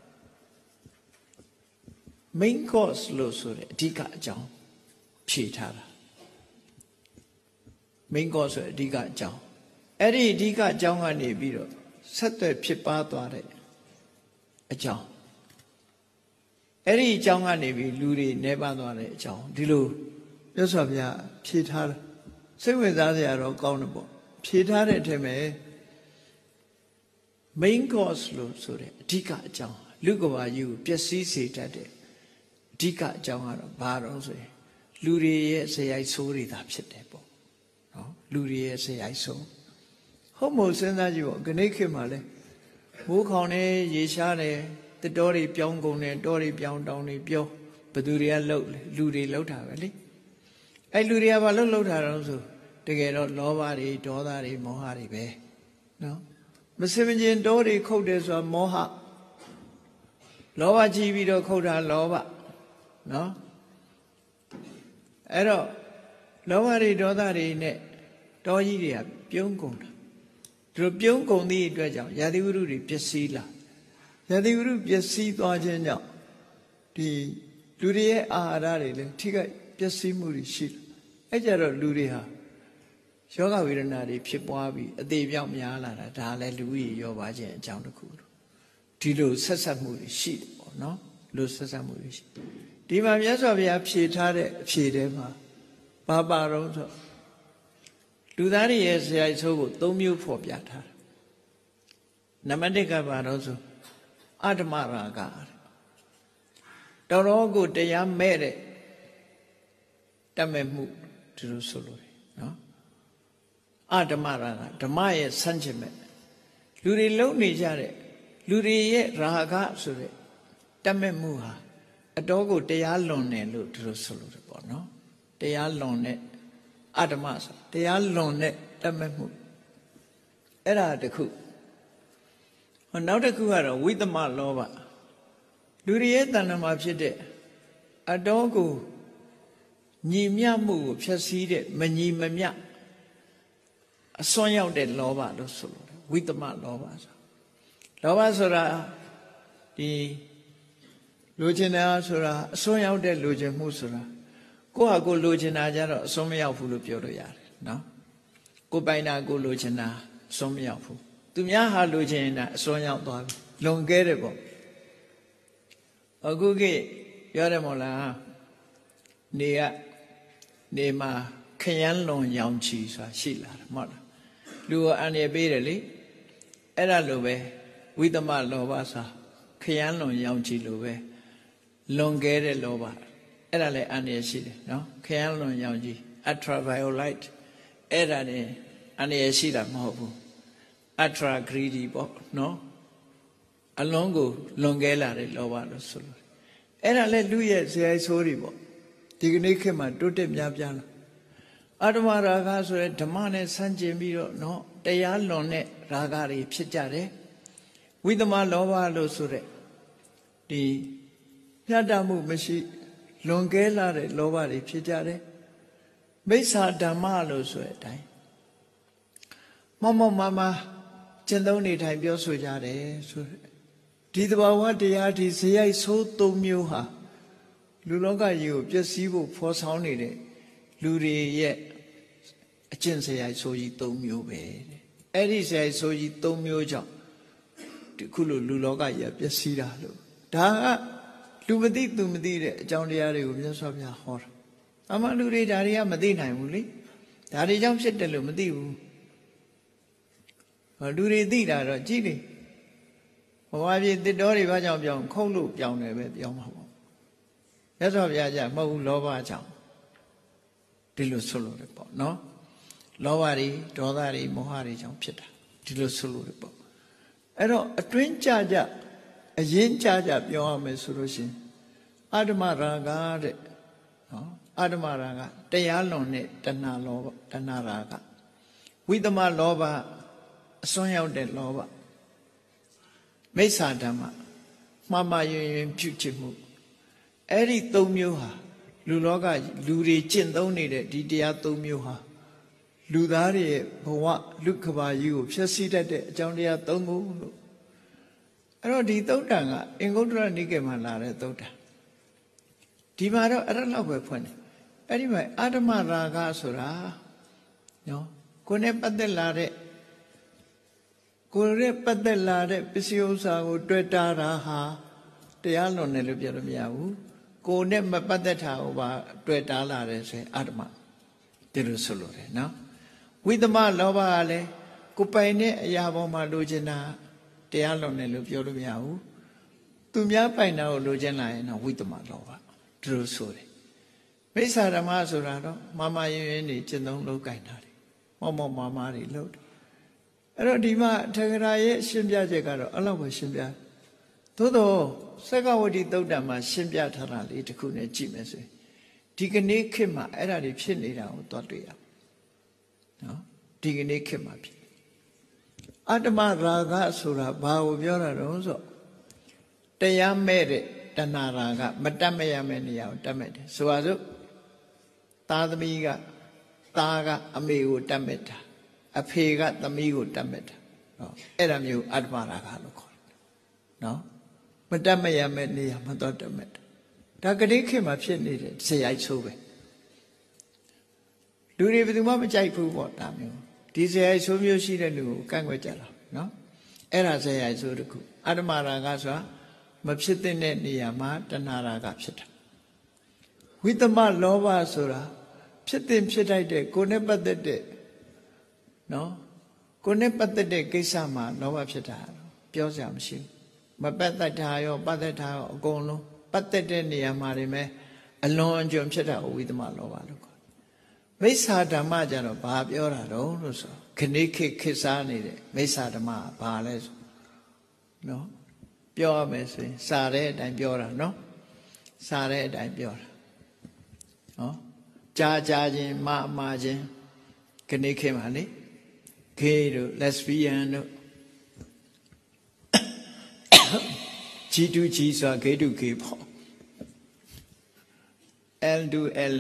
main course လို့ဆိုတဲ့အဓိကအကြောင်းဖြေထားတာ main course ဆိုတဲ့အဓိကအကြောင်းအဲ့ဒီအဓိကအကြောင်းကနေပြီးတော့ဆက်သွယ်ဖြစ်ပါသွားတဲ့အကြောင်းအဲ့ဒီအကြောင်းကနေပြီးလူတွေနေပါသွားတဲ့အကြောင်းဒီလိုမြတ်စွာဘုရားဖြေထားတာစိတ်ဝင်စားစရာတော့ကောင်းတယ်ပေါ့ဖြေထားတဲ့အထက်မှာ main cause လို့ဆိုတဲ့အဓိကအကြောင်းလူကဘာကြီးကိုပျက်စီးစေတတ်တဲ့အဓိကအကြောင်းကတော့ဘာတော့ဆိုရင်လူတွေရဲ့ဇယိုက်ဆိုးတွေသာဖြစ်တယ်ပေါ့နော်လူတွေရဲ့ဇယိုက်ဆိုးဟုတ်မို့စဉ်းစားကြည့်ပေါ့ခဏခေတ်မှာလဲမိုးခေါင်နေရေရှားတယ်တတော်တွေပြောင်းကုန်တယ်တောတွေပြောင်းတောင်တွေပြောဘသူတွေကလှုပ်လူတွေလှုပ်တာပဲလေအဲ့လူတွေကဘာလှုပ်တာတော့ဆိုတကယ်တော့လောဘတွေဒေါသတွေမောဟတွေပဲနော်မစင်မကျင်တောတွေခုတ်တယ်ဆိုတာမောဟလောဘကြီးပြီးတော့ခုတ်တာလောဘနော်အဲ့တော့လောဘတွေဒေါသတွေနဲ့တောကြီးတွေကပြုံးကုန်တာဒီလိုပြုံးကုန်သည့်အတွက်ကြောင့်ယာတိဝုဒ္ဓတွေပျက်စီးလာယာတိဝုဒ္ဓပျက်စီးသွားခြင်းကြောင့်ဒီလူတွေရဲ့အာဟာရတွေလည်းထိခိုက်ပျက်စီးမှုတွေရှိလာအဲ့ကြတော့လူတွေဟာယောဂဝေဒနာတွေဖြစ်ပွားပြီးအသေးပြောက်များလာတာဒါလည်းလူကြီးရောပါခြင်းအကြောင်းတစ်ခုလို့ဒီလိုဆက်ဆက်မှုတွေရှိတယ်ပေါ့နော်လို့ဆက်ဆက်မှုတွေရှိဒီမှာမြတ်စွာဘုရားဖြေထားတဲ့အဖြေထဲမှာဘာပါတော့ဆိုလူသားတွေရဲ့ဇယိုက်ဆိုးကို၃မျိုးဖော်ပြထားတယ်နံပါတ်၁ကဘာတော့ဆိုအတ္တမရာဂတော်တော်ကိုတရားမဲ့တဲ့တတ်မဲ့မှုဒီလိုဆိုလို့နော်အဓမ္မရာဂဓမ္မရဲ့ဆန့်ကျင်မဲ့လူတွေလုံနေကြတဲ့လူတွေရဲ့ရာဂဆိုတဲ့တတ်မဲ့မှုဟာအတော်ကိုတရားလွန်တယ်လို့ဒီလိုဆိုလို့ပေါ့နော်တရားလွန်တဲ့အဓမ္မဆိုတရားလွန်တဲ့တတ်မဲ့မှုအဲ့ဒါတခုနောက်တစ်ခုကတော့ဝိသမလောဘလူတွေရဲ့တဏ္ဍာမှာဖြစ်တဲ့အတော်ကိုညီမျှမှုကိုဖျက်ဆီးတဲ့မညီမမျှအစွမ်းရောက်တဲ့လောဘလို့ဆိုလို့ဝိသမလောဘဆိုလောဘဆိုတာဒီလိုချင်တာဆိုတာအစွမ်းရောက်တဲ့လိုချင်မှုဆိုတာကိုယ့်ဟာကိုယ်လိုချင်တာကြတော့အစွမ်းမရောက်ဘူးလို့ပြောလို့ရတယ်နော်ကိုယ်ပိုင်တာကိုယ်လိုချင်တာအစွမ်းမရောက်ဘူးသူများဟာလိုချင်တာအစွမ်းရောက်သွားပြီလွန်ကဲတယ်ပေါ့အခုကပြောတယ်မို့လားနေမှာခရမ်းလွန်ရောင်ချီဆိုတာရှိလာတယ်မဟုတ်လားလူကိုအန္တရာယ်ပေးတယ်လေအဲ့ဒါလိုပဲဝိသမလောဘဆိုခရမ်းလွန်ရောင်ချီလိုပဲလွန်ကဲတဲ့လောဘအဲ့ဒါလည်းအန္တရာယ်ရှိတယ်နော်ခရမ်းလွန်ရောင်ချီ ultraviolet အဲ့ဒါနဲ့အန္တရာယ်ရှိတာမဟုတ်ဘူး ultra greedy ပေါ့နော်အလုံးကိုလွန်ကဲလာတဲ့လောဘလို့ဆိုလို့အဲ့ဒါလည်းလူရဲ့ဇယိုက်ဆိုးတွေပေါ့ဒီကနေ့ခေတ်မှာတိုးတက်များပြားလာအတ္တမရာဂဆိုရဲဓမ္မနဲ့ဆန့်ကျင်ပြီးတော့နော်တရားလွန်တဲ့ရာဂတွေဖြစ်ကြတယ်ဝိသမလောဘလို့ဆိုတဲ့ဒီညှတမှုမရှိလွန်ကဲလာတဲ့လောဘတွေဖြစ်ကြတယ်မိစ္ဆာဓမ္မလို့ဆိုတဲ့အတိုင်းမောက်မကျင့်သုံးနေထိုင်ပြောဆိုကြတယ်ဆိုဒီသဘာဝတရားဒီဇယိုက်ဆိုး၃မျိုးဟာလူလောကကြီးကိုပျက်စီးဖို့ဖော်ဆောင်နေတဲ့လူတွေရဲ့အကျင့်ဇယိုက်ဆိုးကြီး၃မျိုးပဲအဲ့ဒီဇယိုက်ဆိုးကြီး၃မျိုးကြောင့်ဒီခုလိုလူလောကကြီးပျက်စီးတာလို့ဒါကလူမသိသူမသိတဲ့အကြောင်းတရားတွေကိုမြတ်စွာဘုရားဟောတာအမှန်လူတွေဒါတွေကမသိနိုင်ဘူးလေဒါတွေကြောင့်ဖြစ်တယ်လို့မသိဘူးလူတွေသိတာတော့ကြည့်လေဘဝပြည်တစ်တော်တွေဘာကြောင့်ပြောင်းခုံလို့ပြောင်းတယ်ပဲပြောင်းမှာပေါ့မြတ်စွာဘုရားကြမဟုတ်ဘူးလောဘကြောင့်ဒီလိုဆိုလို့ရပေါ့နော်လောဘတွေဒေါသတွေမောဟတွေကြောင့်ဖြစ်တာဒီလိုဆိုလို့ရပေါ့အဲ့တော့အတွင်းကြအရင်ကြပြောရမယ်ဆိုလို့ရှိရင်အတ္တမရာဂတဲ့နော်အတ္တမရာဂတရားလွန်တဲ့တဏှာလောဘတဏှာရာဂဝိသမလောဘအစွမ်းရောက်တဲ့လောဘမိစ္ဆာဓမ္မမှားယွင်ပြုခြင်းမှုအဲ့ဒီ၃မျိုးဟာလူလောကလူတွေကျင့်သုံးနေတဲ့ဒီတရား၃မျိုးဟာလူသားတွေရဲ့ဘဝလူကဘာကြီးကိုဖျက်ဆီးတတ်တဲ့အကြောင်းတရား၃ခုလို့အဲ့တော့ဒီသုတ်တံကအင်္ဂုတ္တရနိကေမှာလာတဲ့သုတ်တံဒီမှာတော့အဲ့ဒါလောက်ပဲဖွင့်တယ်အဲ့ဒီမှာအတ္တမရာဂဆိုတာနော်ကိုယ်နဲ့ပတ်သက်လာတဲ့ပစ္စည်းဥစ္စာကိုတွေ့တာဟာတရားလွန်တယ်လို့ပြောလို့မရဘူးကိုယ်နဲ့မပတ်သက်တာကိုပါတွေ့တာလာတယ်ဆိုရင်အတ္တမဒီလိုဆိုလို့တယ်နော်ဝိသမလောဘကလည်းကိုယ်ပိုင်တဲ့အရာပေါ်မှာလိုချင်တာတရားလုံးနဲ့လို့ပြောလို့မရဘူးသူများပိုင်တာကိုလိုချင်လာရင်တော့ဝိတ္တမလောဘဒီလိုဆိုတယ်မိစ္ဆာဓမ္မဆိုတာတော့မမရင်းရင်းနေကျင့်သုံးလုပ်ကင်တာတွေမောက်မောက်မာမာတွေလုပ်တယ်အဲ့တော့ဒီမှာထေရဂရာရဲ့ရှင်းပြချက်ကတော့အဲ့လောက်ပဲရှင်းပြသို့တော့စက္ကဝတိသုတ်တံမှာရှင်းပြထားတာလေးတစ်ခုနဲ့ကြည့်မယ်ဆိုရင်ဒီကနေ့ခေတ်မှာအဲ့ဒါတွေဖြစ်နေတာကိုသွားတွေ့ရနော်ဒီကနေ့ခေတ်မှာဖြစ်အတ္တမရာဂဆိုတာဘာကိုပြောတာတော့ဆိုတရားမဲ့တဲ့တဏှာရာဂမတတ်မဲ့ရမယ့်နေရာကိုတတ်မဲ့တယ်ဆိုပါစို့သားသမီးကသားကအမေကိုတတ်မဲ့တာအဖေကသမီးကိုတတ်မဲ့တာဟောအဲ့ဒါမျိုးအတ္တမရာဂလို့ခေါ်တယ်နော်မတတ်မဲ့ရမယ့်နေရာမတော်တတ်မဲ့တာဒါကတိခေတ်မှာဖြစ်နေတဲ့ဇေယိုက်ဆိုးပဲလူတွေဘယ်သူမှမကြိုက်ဘူးပေါ့ဒါမျိုးဒီဇေယိုက်ဆိုးမျိုးရှိတဲ့လူကိုကန့်ကွက်ကြတာနော်အဲ့ဒါဇေယိုက်ဆိုးတခုအတ္တမရာဂဆိုတာမဖြစ်တဲ့နေရာမှာတဏှာရာဂဖြစ်တာဝိတ္တမလောဘဆိုတာဖြစ်တဲ့ဖြစ်တတ်တဲ့ကိုယ်နဲ့ပတ်သက်တဲ့နော်ကိုယ်နဲ့ပတ်သက်တဲ့ကိစ္စမှာလောဘဖြစ်တာပြောစရာမရှိဘူးမပတ်သက်တာရောပတ်သက်တာရောအကုန်လုံးပတ်သက်တဲ့နေရာမှာတွေမဲ့အလွန်အကျွံဖြစ်တာဝိတ္တမလောဘလို့ခေါ်တယ်မိစ္ဆာဓမ္မကျတော့ဘာပြောတာတော့လို့ဆိုခဏိခေတ်စားနေတဲ့မိစ္ဆာဓမ္မဘာလဲဆိုနော်ပြောရမယ်ဆိုရင်စာတဲ့အတိုင်းပြောတာနော်စာတဲ့အတိုင်းပြောတာနော်ကြားချင်းမချင်းခဏိခေတ်မှာလေဂေးတို့လက်စဘီယန်တို့G2G ဆိုတာဂေးတူဂေးပေါ့ L2L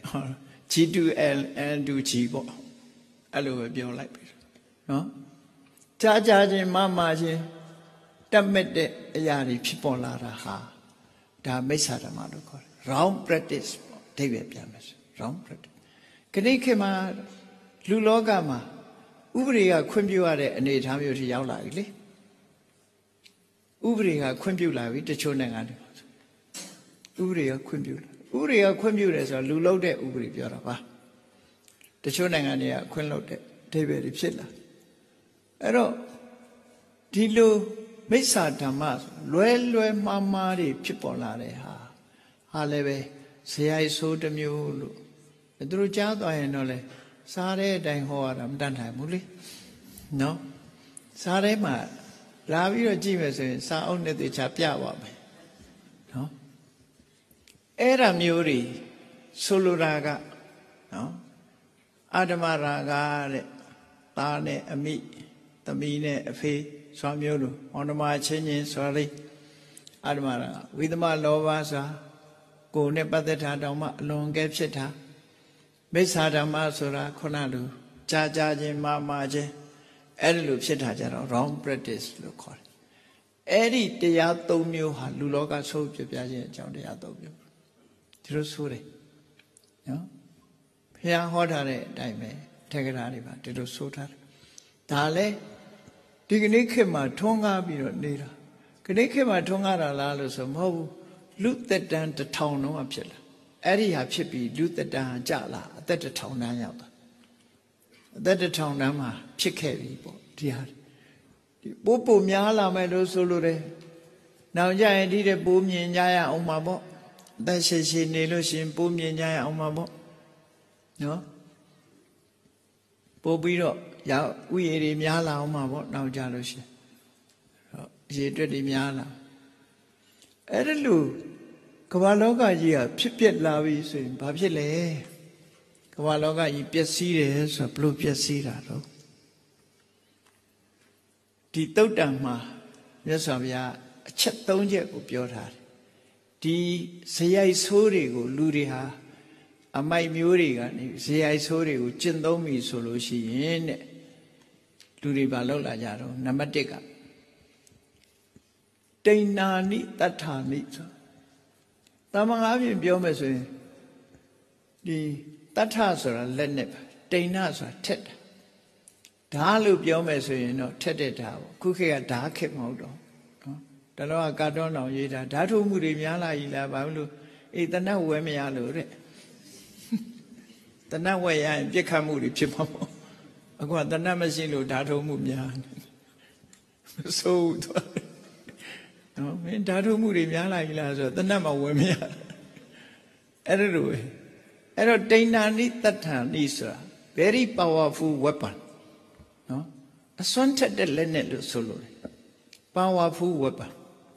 G2L L2G ပေါ့အဲ့လိုပဲပြောလိုက်ပြီနော်ကြားချင်းမချင်းတတ်မဲ့တဲ့အရာတွေဖြစ်ပေါ်လာတာဟာဒါမိစ္ဆာဓမ္မလို့ခေါ်တယ် wrong practice ပေါ့အဓိပ္ပာယ်ပြန်မယ်ဆို wrong practice ခဏိခေတ်မှာလူလောကမှာဥပဒေကခွင့်ပြုရတဲ့အနေအထားမျိုးထိရောက်လာပြီလေဥပဒေကခွင့်ပြုလာပြီတချို့နိုင်ငံတွေဥပဒေကခွင့်ပြုလာဥပဒေကခွင့်ပြုတယ်ဆိုတော့လူလုံးတဲ့ဥပဒေပြောတာပါတချို့နိုင်ငံတွေကခွင့်လုပ်တဲ့အဓိပ္ပာယ်တွေဖြစ်လာအဲ့တော့ဒီလိုမိစ္ဆာဓမ္မလွယ်မှားတွေဖြစ်ပေါ်လာတဲ့ဟာလည်းပဲဇေယိုက်ဆိုးတစ်မျိုးလို့သူတို့ကြားသွားရင်တော့လေစားတဲ့အတိုင်းဟောရတာမတတ်နိုင်ဘူးလေနော်စားထဲမှာလာပြီးတော့ကြည့်မယ်ဆိုရင်စာအုပ်နဲ့သေချာပြပါမယ်နော်အဲ့ဒါမျိုးတွေဆိုလိုတာကနော်အတ္တမရာဂတဲ့သားနဲ့အမိသမီးနဲ့အဖေဆွာမျိုးလိုမောင်နှမချင်းချင်းဆွာလေးအတ္တမရာဂဝိသမလောဘဆိုတာကိုယ်နဲ့ပတ်သက်တာတောင်မှအလွန်ကဲဖြစ်တာမိစ္ဆာဓမ္မဆိုတာခုနလိုကြားချင်းမချင်းအဲ့ဒီလိုဖြစ်တာကြတော့ wrong practice လို့ခေါ်တယ်အဲ့ဒီတရား၃မျိုးဟာလူလောကဆိုးပြပြခြင်းအကြောင်းတရား၃မျိုးဒီလိုဆိုတယ်နော်ဘုရားဟောထားတဲ့အတိုင်းပဲထေရဂရာတွေပါဒီလိုဆိုထားတယ်ဒါလည်းဒီကနေ့ခေတ်မှာထွန်းကားပြီးတော့နေတာကနေ့ခေတ်မှာထွန်းကားတာလားလို့ဆိုမဟုတ်ဘူးလူသက်တမ်း1000တော့ဖြစ်လာအဲ့ဒီဟာဖြစ်ပြီးလူသက်တမ်းဟာကြလာအသက်1000တန်းရောက်တာအသက်1000တန်းမှာဖြစ်ခဲ့ပြီပေါ့ဒီဟာဒီပို့များလာမယ်လို့ဆိုလို့တယ်နောက်ကြရင်ဒီတဲ့ပိုးမြင်ကြရအောင်ပါပေါ့အသက်ရှည်နေလို့ရှင်ပိုးမြင်ကြရအောင်ပါပေါ့နော်ပို့ပြီးတော့ရောက်ဥယျာဉ်တွေများလာအောင်ပါပေါ့နောက်ကြလို့ရှင်ရေတွက်တွေများလာအဲ့ဒါလို့ကမ္ဘာလောကကြီးကဖြစ်ပျက်လာပြီဆိုရင်ဘာဖြစ်လဲကမ္ဘာလောကကြီးပျက်စီးတယ်ဆိုတော့ဘလို့ပျက်စီးတာတော့ဒီတုတ်တံမှာမြတ်စွာဘုရားအချက်၃ချက်ကိုပြောထားတယ်ဒီဇေယိုက်ဆိုးတွေကိုလူတွေဟာအမိုက်မျိုးတွေကနေဇေယိုက်ဆိုးတွေကိုကျင့်သုံးပြီဆိုလို့ရှိရင်တဲ့လူတွေဘာလုပ်လာကြတော့နံပါတ်1ကတိဏ္ဏာနိတတ္ထာနိဆိုတမန်အားဖြင့်ပြောမယ်ဆိုရင်ဒီတတ္ထဆိုတာလက်နဲ့တိဏ္ဏဆိုတာထက်တာဓာလို့ပြောမယ်ဆိုရင်တော့ထက်တဲ့ဓာပေါ့ခုခေတ်ကဓာခေတ်မဟုတ်တော့နော်တလောကကာတွန်းတော်ရေးတာဓာထုမှုတွေများလာကြီးလားဘာလို့တနတ်ဝဲမရလို့တဲ့တနတ်ဝဲရရင်ပြစ်ခတ်မှုတွေဖြစ်မှာပေါ့အခုကတနတ်မရှိလို့ဓာထုမှုများဆိုးသွားတယ်နော်မင်းဓာတုမှုတွေများလာပြီလားဆိုတော့တဏ္ဍမှာဝင်မရအဲ့ဒါလိုပဲအဲ့တော့ဒိဋ္ဌာနိတတ္ထာနိဆိုတာ very powerful weapon နော်အစွမ်းထက်တဲ့လက်နဲ့လို့ဆိုလို့ powerful weapon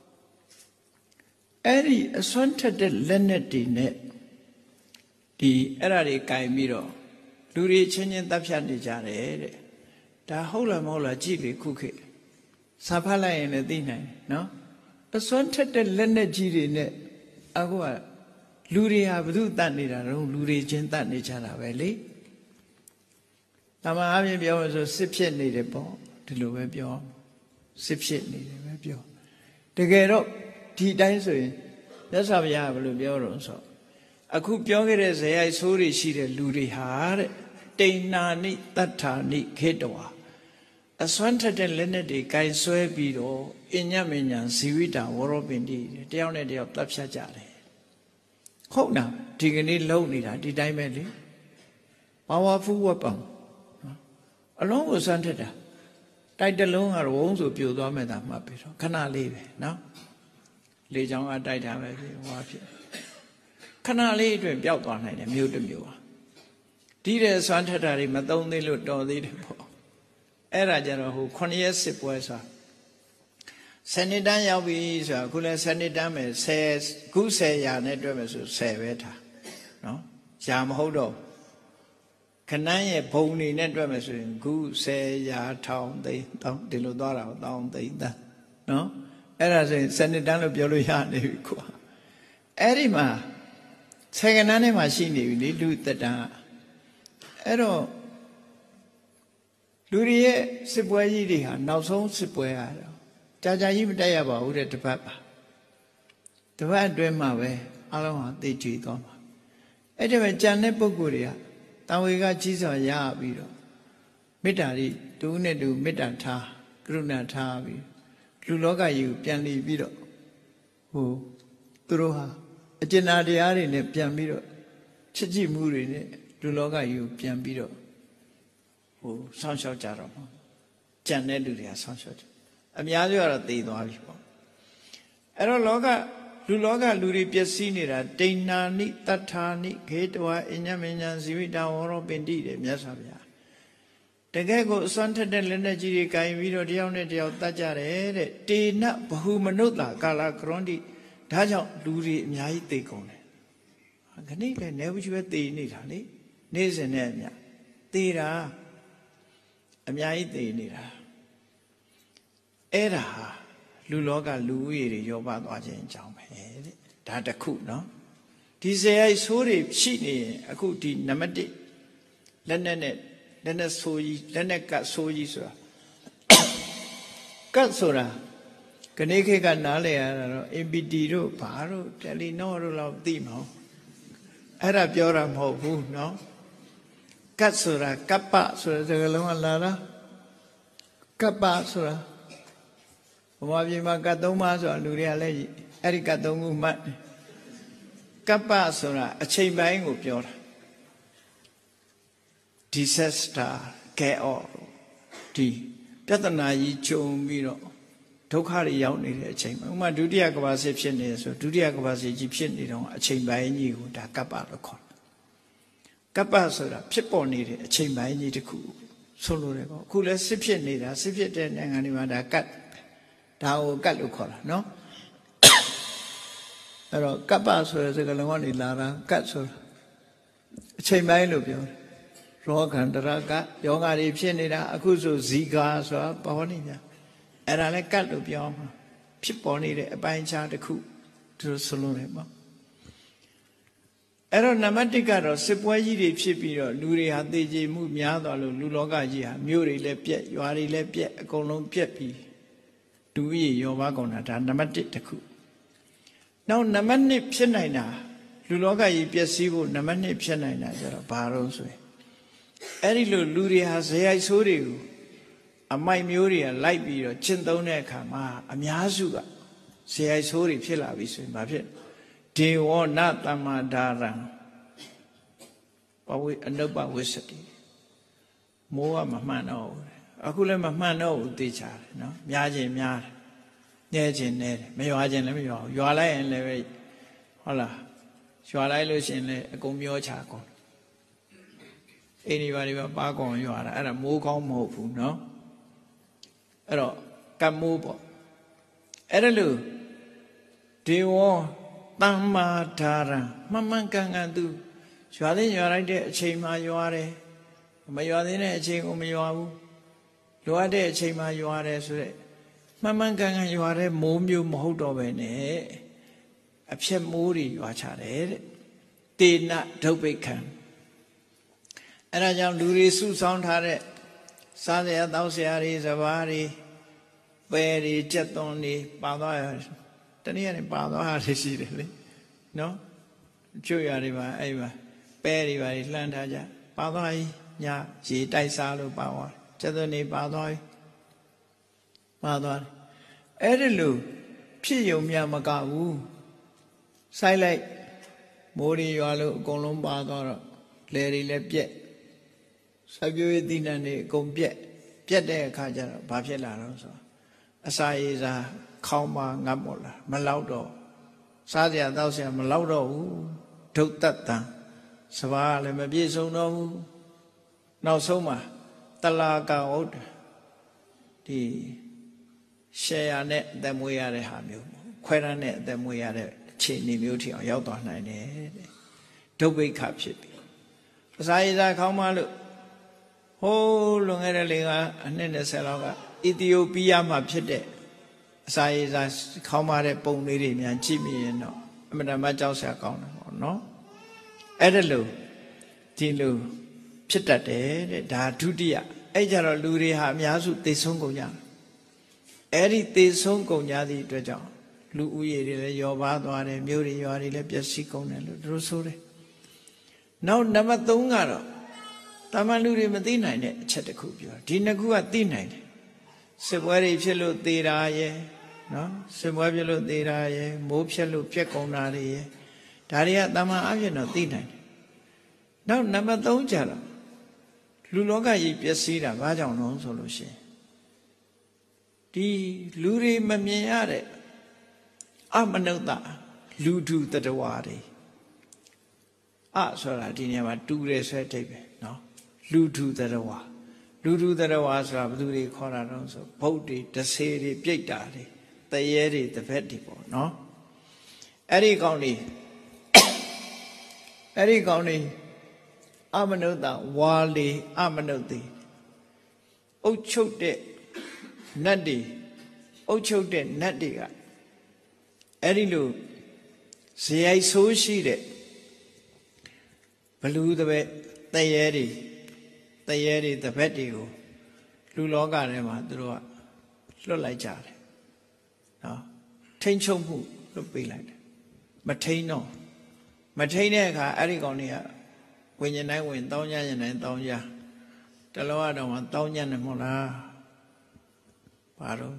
အဲ့ဒီအစွမ်းထက်တဲ့လက်နဲ့တွေနဲ့ဒီအဲ့ဒါတွေကင်ပြီးတော့လူတွေချင်းချင်းတပ်ဖြတ်နေကြတယ်တဲ့ဒါဟုတ်လားမဟုတ်လားကြည့်လေခုခေတ်စာဖတ်လိုက်ရင်လည်းသိနိုင်တယ်နော်အစွမ်းထက်တဲ့လက်နဲ့ကြီးတွေနဲ့အခုကလူတွေဟာဘု து တတ်နေတာတော့လူတွေချင်းတတ်နေကြတာပဲလေတမန်အပြင်ပြောလို့ဆိုစစ်ဖြစ်နေတယ်ပေါ့ဒီလိုပဲပြောစစ်ဖြစ်နေတယ်ပဲပြောတကယ်တော့ဒီတိုင်းဆိုရင်မြတ်စွာဘုရားကဘယ်လိုပြောတော့ဆိုအခုပြောခဲ့တဲ့ဇေယိုက်ဆိုးတွေရှိတဲ့လူတွေဟာတဲ့တိဏ္ဏာနိတတ္ထာနိခေတဝါအစွမ်းထက်တဲ့လက်နဲ့တွေကင်ဆွဲပြီးတော့အညမညာဇီဝိတာဝရောပင်တိတယောက်နဲ့တယောက်တပ်ဖြတ်ကြတယ်ဟုတ်လားဒီကနေ့လုံနေတာဒီတိုင်းပဲလေ powerful weapon အလုံးကိုစွမ်းထက်တာတိုက်တလုံးကတော့ဝုန်းဆိုပြိုသွားမဲ့တာမှတ်ပြီးတော့ခဏလေးပဲနော်လေချောင်းကတိုက်တာပဲဖြစ်ဟွာဖြစ်ခဏလေးအတွင်းပျောက်သွားနိုင်တယ်မြို့တစ်မြို့ဟာဒီတဲ့စွမ်းထက်တာတွေမသုံးသေးလို့တော်သေးတယ်ပေါ့အဲ့ဒါကြတော့ဟို9ရက်စစ်ပွဲဆိုစနစ်တန်းရောက်ပြီဆိုတော့အခုလဲစနစ်တန်းမယ်10ခု10ရာနဲ့တွဲမယ်ဆို10ပဲထားနော်ရာမဟုတ်တော့ခဏရဲ့ဘုံနေနဲ့တွဲမယ်ဆိုရင်ခု10ရာထောင်သိန်းတောင်းဒီလိုသွားတာတောင်းသိန်းတန်းနော်အဲ့ဒါဆိုရင်စနစ်တန်းလို့ပြောလို့ရနေပြီကွာအဲ့ဒီမှာဆယ်ကဏ္ဍနဲ့မှရှိနေပြီလေလူတက်တန်းအဲ့တော့လူတွေရဲ့စစ်ပွဲကြီးတွေဟာနောက်ဆုံးစစ်ပွဲရတော့ကြာကြာကြီးမတက်ရပါဘူးတဲ့တပတ်ပါတပတ်အတွင်းမှာပဲအလုံးဟာသိကြွသွားမှာအဲ့ဒီမှာကြံတဲ့ပုဂ္ဂိုလ်တွေကတာဝေကကြီးစွာရပြီးတော့မေတ္တာတွေတူနဲ့တူမေတ္တာထားကရုဏာထားပြီးလူလောကကြီးကိုပြန်လည်ပြီးတော့ဟိုသူတို့ဟာအကျဉ်းတရားတွေနဲ့ပြန်ပြီးတော့ချစ်ကြည်မှုတွေနဲ့လူလောကကြီးကိုပြန်ပြီးတော့ဟိုဆောင်းလျှောက်ကြတော့မှာကြံတဲ့လူတွေကဆောင်းလျှောက်ကြအများစုကတော့သိသွားပြီပေါ့အဲ့တော့လူတွေပျက်စီးနေတာဒိဋ္ဌာနိတတ္ထာနိခေတဝါအညမညာဇီဝိတာဝရောပင်တိတယ်မြတ်စွာဘုရားတကယ်ကိုအစွမ်းထက်တဲ့လက်နဲ့ကြီးတွေကင်ပြီးတော့တယောက်နဲ့တယောက်တတ်ကြတယ်တဲ့တေနဘဟုမနုဿာကာလကရွန်တိဒါကြောင့်လူတွေအများကြီးသိကုန်တယ်ခဏိလည်းနေဘူးချပဲသိနေတာလေနေ့စဉ်နဲ့အများသိတာအများကြီးသိနေတာအဲ့ဒါဟာလူလောကလူဦးရေတွေရောပါသွားခြင်းအကြောင်းပဲတဲ့ဒါတခုနော်ဒီဇေယိုက်ဆိုးတွေရှိနေရင်အခုဒီနံပါတ်1လက်နဲ့ဆိုးကြီးလက်နဲ့ကတ်ဆိုးကြီးဆိုတာကတ်ဆိုတာခဏိခေတ်ကနားလည်ရတာတော့ MPT တို့ဘာတို့တယ်လီနောတို့လောက်သိမှာအဲ့ဒါပြောတာမဟုတ်ဘူးနော်ကတ်ဆိုတာကပ္ပဆိုတဲ့စကားလုံးကလာတာကပ္ပဆိုတာဘဝပြည်မှာကတ်3ပါးဆိုတာလူတွေကလည်းအဲ့ဒီကတ်3ခုမှတ်ကပ္ပဆိုတာအချိန်ပိုင်းကိုပြောတာ disaster chaos ဒီပြဿနာကြီးကြုံပြီးတော့ဒုက္ခတွေရောက်နေတဲ့အချိန်မှာဥမာဒုတိယကမ္ဘာစစ်ဖြစ်နေဆိုဒုတိယကမ္ဘာစစ်ကြီးဖြစ်နေတော့အချိန်ပိုင်းကြီးကိုဒါကပ္ပလို့ခေါ်တယ်ကပ္ပဆိုတာဖြစ်ပေါ်နေတဲ့အချိန်ပိုင်းကြီးတစ်ခုဆိုလိုတယ်ပေါ့အခုလည်းစစ်ဖြစ်နေတာစစ်ဖြစ်တဲ့နိုင်ငံတွေမှာဒါကတ်ဒါကိုကတ်လို့ခေါ်တာနော်အဲ့တော့ကပ္ပဆိုတဲ့စကားလုံးကနေလာတာကတ်ဆိုတာအချိန်ပိုင်းလို့ပြောတယ်ရောဂန္တရကယောဂါတွေဖြစ်နေတာအခုဆိုဇီကာဆိုတာပေါ်နေကြအဲ့ဒါလည်းကတ်လို့ပြောမှာဖြစ်ပေါ်နေတဲ့အပိုင်းခြားတစ်ခုသူတို့ဆိုလို့တယ်ပေါ့အဲ့တော့နံပါတ်1ကတော့စစ်ပွဲကြီးတွေဖြစ်ပြီးတော့လူတွေဟာသေကြေမှုများသွားလို့လူလောကကြီးဟာမြို့တွေလည်းပြက်ရွာတွေလည်းပြက်အကုန်လုံးပြက်ပြီးလူကြီးရောပါကုန်တာဒါနံပါတ်1တစ်ခုနောက်နံပါတ်2ဖြစ်နိုင်တာလူလောကကြီးပျက်စီးဖို့နံပါတ်2ဖြစ်နိုင်တာကျတော့ဘာလို့ဆိုရင်အဲ့ဒီလိုလူတွေဟာဇေယိုက်ဆိုးတွေကိုအမိုက်မျိုးတွေကလိုက်ပြီးတော့ကျင့်သုံးတဲ့အခါမှာအများစုကဇေယိုက်ဆိုးတွေဖြစ်လာပြီဆိုရင်ဘာဖြစ်ဒေဝနတမ္မာဒါရံဘဝအနုပဝိစ္စတိမိုးကမမှန်တော့ဘူးအခုလည်းမမှန်တော့ဘူးသိချတယ်နော်များခြင်းများတယ်နဲခြင်းနဲတယ်မရွာခြင်းလည်းမရွာဘူးရွာလိုက်ရင်လည်းဟုတ်လားရွာလိုက်လို့ရှိရင်လည်းအကုန်မျောချကုန်အိမ်ဒီပါပါကောင်ရွာတာအဲ့ဒါမိုးကောင်းမဟုတ်ဘူးနော်အဲ့တော့ကတ်မိုးပေါ့အဲ့ဒါလို့ဒေဝသမ္မာဒါရံမှန်ကန်ကန်သူရွာတဲ့ရွာလိုက်တဲ့အချိန်မှာရွာတယ်မရွာသေးတဲ့အချိန်ကိုမရွာဘူးလိုအပ်တဲ့အချိန်မှာရွာတယ်ဆိုတဲ့မှန်ကန်ကန်ရွာတဲ့မိုးမျိုးမဟုတ်တော့ပဲနဲ့အဖြက်မိုးတွေရွာချတယ်တဲ့တေနဒုဗ္ဗိခံအဲ့ဒါကြောင့်လူတွေစုဆောင်းထားတဲ့စားစရာတောက်စရာတွေစပါးတွေပဲတွေကြက်သွန်တွေပါသွားရတနည်းနဲ့ပါသွားတာရှိတယ်လေနော်ကျွရတွေပါအဲ့ပါပဲတွေပါလှမ်းထားကြပါသွားပြီညရေတိုက်စားလို့ပါသွားကြက်သွန်တွေပါသွားပြီပါသွားတယ်အဲ့ဒီလိုဖြစ်ယုံမြမကဘူးစိုက်လိုက်မိုးတွေရွာလို့အကုန်လုံးပါသွားတော့လယ်တွေလည်းပြက်စိုက်ပျိုးရေးသီးနှံတွေအကုန်ပြက်တဲ့အခါကျတော့ဘာဖြစ်လာတော့ဆိုအစာရေစာခေါင်းပါငတ်ပေါ်လာမလောက်တော့စားစရာတောက်စရာမလောက်တော့ဘူးဒုတ်တတ်တံစပါးလည်းမပြည့်စုံတော့ဘူးနောက်ဆုံးမှာတလာကဟုတ်ဒီရှယ်ယာနဲ့အသက်မွေးရတဲ့ဟာမျိုးခွဲရမ်းနဲ့အသက်မွေးရတဲ့အခြေအနေမျိုးထိအောင်ရောက်သွားနိုင်တယ်တဲ့ဒုဗ္ဗိခဖြစ်ပြီအစာရေစာခေါင်းပါလို့ဟိုးလွန်ခဲ့တဲ့အနှစ်20လောက်ကအီသီယိုးပီးယားမှာဖြစ်တဲ့အစာရေစာခေါင်းပါတဲ့ပုံလေးတွေများကြည့်မိရင်တော့အမှန်တမ်းကြောက်စရာကောင်းတယ်ပေါ့နော်အဲ့ဒါလို့ဒီလိုဖြစ်တတ်တယ်တဲ့ဒါဒုတိယအဲ့ကြတော့လူတွေဟာအများစုသေဆုံးကုန်ကြအဲ့ဒီသေဆုံးကုန်ကြသည့်အတွက်ကြောင့်လူဦးရေတွေလည်းရောပါသွားတယ်မြို့တွေရွာတွေလည်းပျက်စီးကုန်တယ်လို့သူတို့ဆိုတယ်နောက်နံပါတ်3ကတော့တာမန်လူတွေမသိနိုင်တဲ့အချက်တစ်ခုပြောဒီနှစ်ခုကသိနိုင်တယ်စစ်ပွဲတွေဖြစ်လို့သေတာရဲ့နော်စစ်ပွဲဖြစ်လို့သေတာရဲ့မိုးဖြက်လို့ပြက်ကုန်တာတွေရဲ့ဒါတွေကတာမန်အဖြစ်တော့သိနိုင်တယ်နောက်နံပါတ်3ကျတော့လူလောကကြီးပျက်စီးတာဘာကြောင့်လဲဆိုလို့ရှိရင်ဒီလူတွေမမြင်ရတဲ့အမနုဿလူထုတတဝါတွေဆိုတာဒီနေရာမှာတူတယ်ဆွဲတိတ်ပဲနော်လူထုတတဝါဆိုတာဘယ်သူတွေခေါ်တာတော့ဆိုဗုဒ္ဓတွေတဆေတွေပြိတ္တာတွေတရေတွေတပည့်တွေပေါ့နော်အဲ့ဒီကောင်းတွေအမနုဿဝါလီအမနုဿိအုတ်ချုပ်တဲ့နတ်တွေကအဲ့ဒီလိုဇေယိုက်ဆိုးရှိတဲ့ဘလူတပည့်တရေတွေတပည့်တွေကိုလူလောကထဲမှာသူတို့ကလွတ်လိုက်ကြတယ်နော်ထိမ့်ချုပ်မှုလွတ်ပေးလိုက်တယ်မထိန်တဲ့အခါအဲ့ဒီကောင်တွေကဝိညာဉ်တိုင်းဝင်တောင်းကြရင်တိုင်းတောင်းကြတလောကတော့မှတောင်းကြတယ်မဟုတ်လားဘာလို့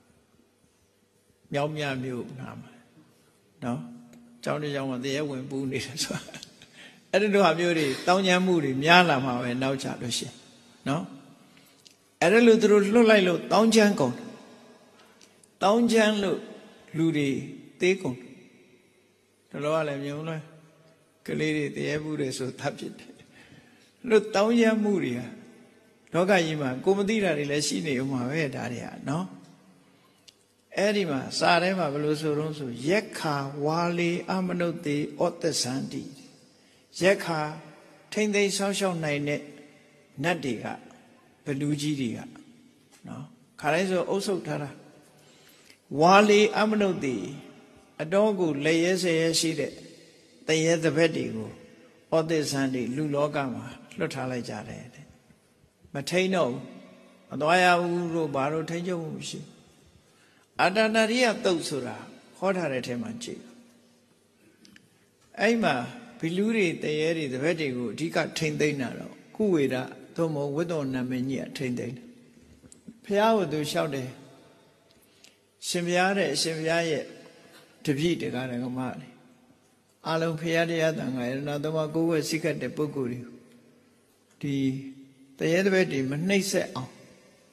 မြောက်မြမျိုးနာမှာနော်ကျောင်းတစ်ကျောင်းမှာတရေဝင်ပူးနေတယ်ဆိုတာအဲ့ဒီလိုဟာမျိုးတွေတောင်းကြမှုတွေများလာမှာပဲနောက်ချလို့ရှိရင်နော်အဲ့ဒါလို့သူတို့လွတ်လိုက်လို့တောင်းချမ်းကုန်တောင်းချမ်းလို့လူတွေသေးကုန်တလောကလည်းမြုံလဲကလေးတွေတရေဘူးတွေဆိုသတ်ဖြစ်တယ်လို့တောင်းချမ်းမှုတွေဟာလောကကြီးမှာကိုမသိတာတွေလည်းရှိနေဦးမှာပဲဒါတွေကနော်အဲ့ဒီမှာစာထဲမှာဘယ်လိုဆိုတော့ဆိုယက္ခာဝါလီအမနုဿေဩတ္တသန္တိယက္ခာထိမ့်သိမ်းဆောင်းရှောက်နိုင်တဲ့နတ်တွေကဘလူကြီးတွေကနော်ခါတိုင်းဆိုအုပ်ဆုပ်ထားတာဝါလီအမနုဿေအတော်ကိုလက်ရဲဆဲရဲရှိတဲ့တရေသဘက်တွေကိုဩတ္တသန္တိလူလောကမှာလွတ်ထားလိုက်ကြတယ်မထိန်တော့ဘူးမသွားရဘူးလို့ဘာလို့ထိန်ချုပ်မှုမရှိအာတနာရိယတုတ်ဆိုတာဟောထားတဲ့ထဲမှာကြည့်အဲ့မှာဘီလူတွေတရေတွေတပည့်တွေကိုအဓိကထိန်သိမ်းတာတော့ကုဝေဒသို့မဟုတ်ဝိသောနာမည်ကြီးကထိန်သိမ်းတယ်ဘုရားကသူလျှောက်တယ်ရှင်ဘုရားတဲ့အရှင်ဘုရားရဲ့တပည့်တရားဓမ္မတွေအလုံးဘုရားတရားတန်ခါရဏသမကိုယ်ဝဲစိတ်ကတဲ့ပုဂ္ဂိုလ်တွေဒီတရေတပည့်တွေမနှိမ့်ဆက်အောင်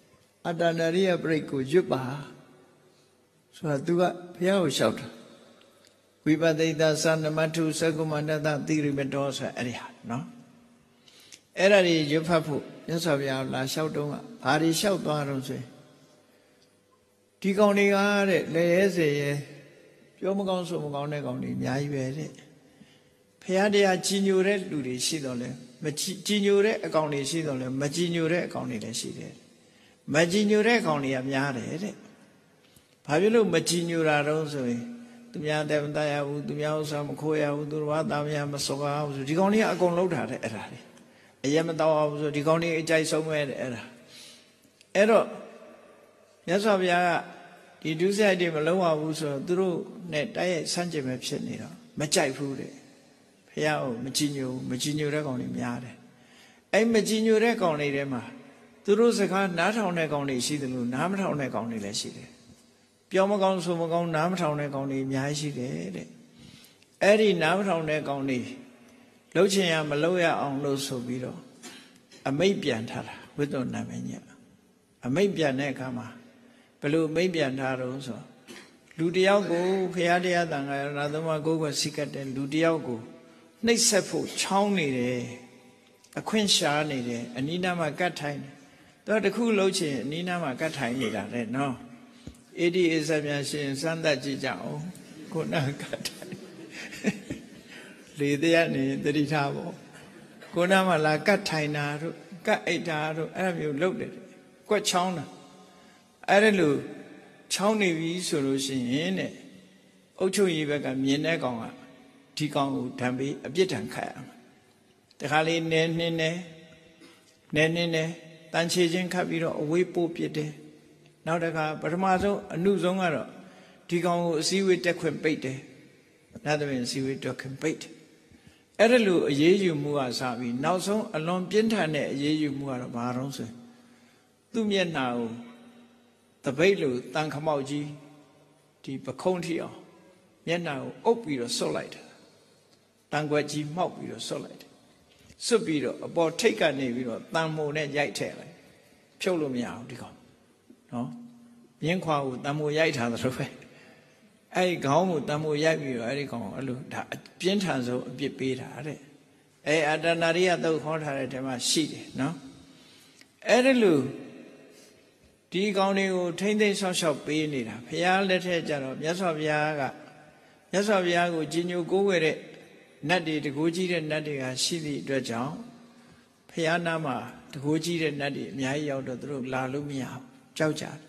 အတ္တနာရိယပရိတ်ကိုရွတ်ပါဆိုတာသူကဘုရားကိုလျှောက်တာဝိပဿိတသနမထုသကုမန္တသသီရိမတောဆိုအဲ့ဒီဟာနော်အဲ့ဒါတွေရွတ်ဖတ်ဖို့မြတ်စွာဘုရားလာလျှောက်တော့ကဘာတွေလျှောက်သွားတော့ဆိုရင်ဒီကောင်တွေကတဲ့လည်းရဲစေရဲပြောမကောင်းဆိုမကောင်းတဲ့ကောင်တွေအများကြီးပဲတဲ့ဘုရားတရားကြီးညိုတဲ့လူတွေရှိတော့လဲမကြီးညိုတဲ့အကောင်တွေရှိတော့လဲမကြီးညိုတဲ့အကောင်တွေလည်းရှိတယ်မကြီးညိုတဲ့အကောင်တွေကများတယ်တဲ့ဘာဖြစ်လို့မကြီးညိုတာတော့ဆိုရင်သူများတဲ့မတရားဘူးသူများဥစ္စာမခိုးရဘူးသူတော်ဘာသားများမစောကားဘူးဆိုဒီကောင်တွေကအကုန်လုံးထားတယ်အဲ့ဒါတွေအရင်မတော်ဘူးဆိုဒီကောင်တွေအကြိုက်ဆုံးပဲတဲ့အဲ့ဒါအဲ့တော့မြတ်စွာဘုရားကဒီဒုစရိုက်တွေမလုံးဝဘူးဆိုတော့သူတို့နဲ့တိုက်ရိုက်ဆန့်ကျင်ပဲဖြစ်နေတော့မကြိုက်ဘူးတဲ့ဘုရားကိုမကြည်ညိုတဲ့ကောင်တွေများတယ်အဲ့မကြည်ညိုတဲ့ကောင်တွေထဲမှာသူတို့စကားနားထောင်တဲ့ကောင်တွေရှိတယ်လို့နားမထောင်တဲ့ကောင်တွေလည်းရှိတယ်ပြောမကောင်းဆိုမကောင်းနားမထောင်တဲ့ကောင်တွေအများကြီးရှိတယ်တဲ့အဲ့ဒီနားမထောင်တဲ့ကောင်တွေလှုပ်ချင်ရမလှုပ်ရအောင်လို့ဆိုပြီးတော့အမိတ်ပြန်ထားတာဝိသုနာမညအမိတ်ပြန်တဲ့အခါမှာဘယ်လိုအမိတ်ပြန်ထားတော့ဆိုလူတယောက်ကိုဘုရားတရားတန်ခါရဏသုံးပါးကိုယ်ကစိတ်ကတဲ့လူတယောက်ကိုနှိပ်စက်ဖို့ချောင်းနေတယ်အခွင့်ရှားနေတယ်အနိနာမှာကတ်ထိုင်တယ်တော့တခုလှုပ်ချင်အနိနာမှာကတ်ထိုင်နေတာတဲ့နော်အေဒီအစပြန်ရှင်စမ်းသပ်ကြည့်ကြအောင်ခုနကတ်ထိုင်လေတရားနေတတိထားပေါ့ခုနမှလာကတ်ထိုင်တာတို့ကတ်အိတ်တာတို့အဲ့လိုမျိုးလုပ်တယ်ကွက်ချောင်းတာအဲ့ဒါလို့ချောင်းနေပြီဆိုလို့ရှိရင်တဲ့အုတ်ချုပ်ရေးဘက်ကမြင်တဲ့ကောင်ကဒီကောင်ကိုဓာတ်ပြီးအပြစ်ဒဏ်ခတ်ရမှာတခါလေးနဲနှင်းနဲတန်ချေချင်းခတ်ပြီးတော့အဝေးပို့ပစ်တယ်နောက်တခါပထမဆုံးအနုဆုံးကတော့ဒီကောင်ကိုအစည်းအဝေးတက်ခွင့်ပိတ်တယ်ဒါသဖြင့်အစည်းအဝေးတက်ခွင့်ပိတ်တယ်အဲ့ဒါလို့အေးအေးယူမှုကစပြီးနောက်ဆုံးအလွန်ပြင်းထန်တဲ့အေးအေးယူမှုကတော့ဘာတော့ဆိုသူ့မျက်နှာကိုတပိတ်လို့တန်ခမောက်ကြီးဒီပခုံးထီအောင်မျက်နှာကိုအုပ်ပြီးတော့ဆွတ်လိုက်တယ်တန်ခွက်ကြီးမှောက်ပြီးတော့ဆွတ်လိုက်တယ်ဆွတ်ပြီးတော့အပေါ်ထိတ်ကနေပြီးတော့တန်မိုနဲ့ရိုက်ထည့်လိုက်ဖြုတ်လို့မရဘူးဒီကောင်နော်မြင်းခွာကိုတန်မိုရိုက်ထားသလိုပဲအဲ့ဒီခေါင်းကိုတန်မိုရိုက်ပြီးတော့အဲ့ဒီကောင်အဲ့လိုဒါပြင်းထန်ဆုံးအပြစ်ပေးတာတဲ့အဲ့အတ္တနာရိယသုတ်ခေါ်ထားတဲ့ထဲမှာရှိတယ်နော်အဲ့ဒီလိုဒီကောင်တွေကိုထိမ့်သိမ်းဆောက်ရှောက်ပေးနေတာဘုရားလက်ထက်ကျတော့မြတ်စွာဘုရားကမြတ်စွာဘုရားကိုကြီးညိုကိုးကွယ်တဲ့နတ်တွေတကိုးကြီးတဲ့နတ်တွေကရှိသည့်အတွက်ကြောင့်ဘုရားနာမှာတကိုးကြီးတဲ့နတ်တွေအများကြီးရောက်တော့သူတို့လာလို့မရဘူးကြောက်ကြတယ်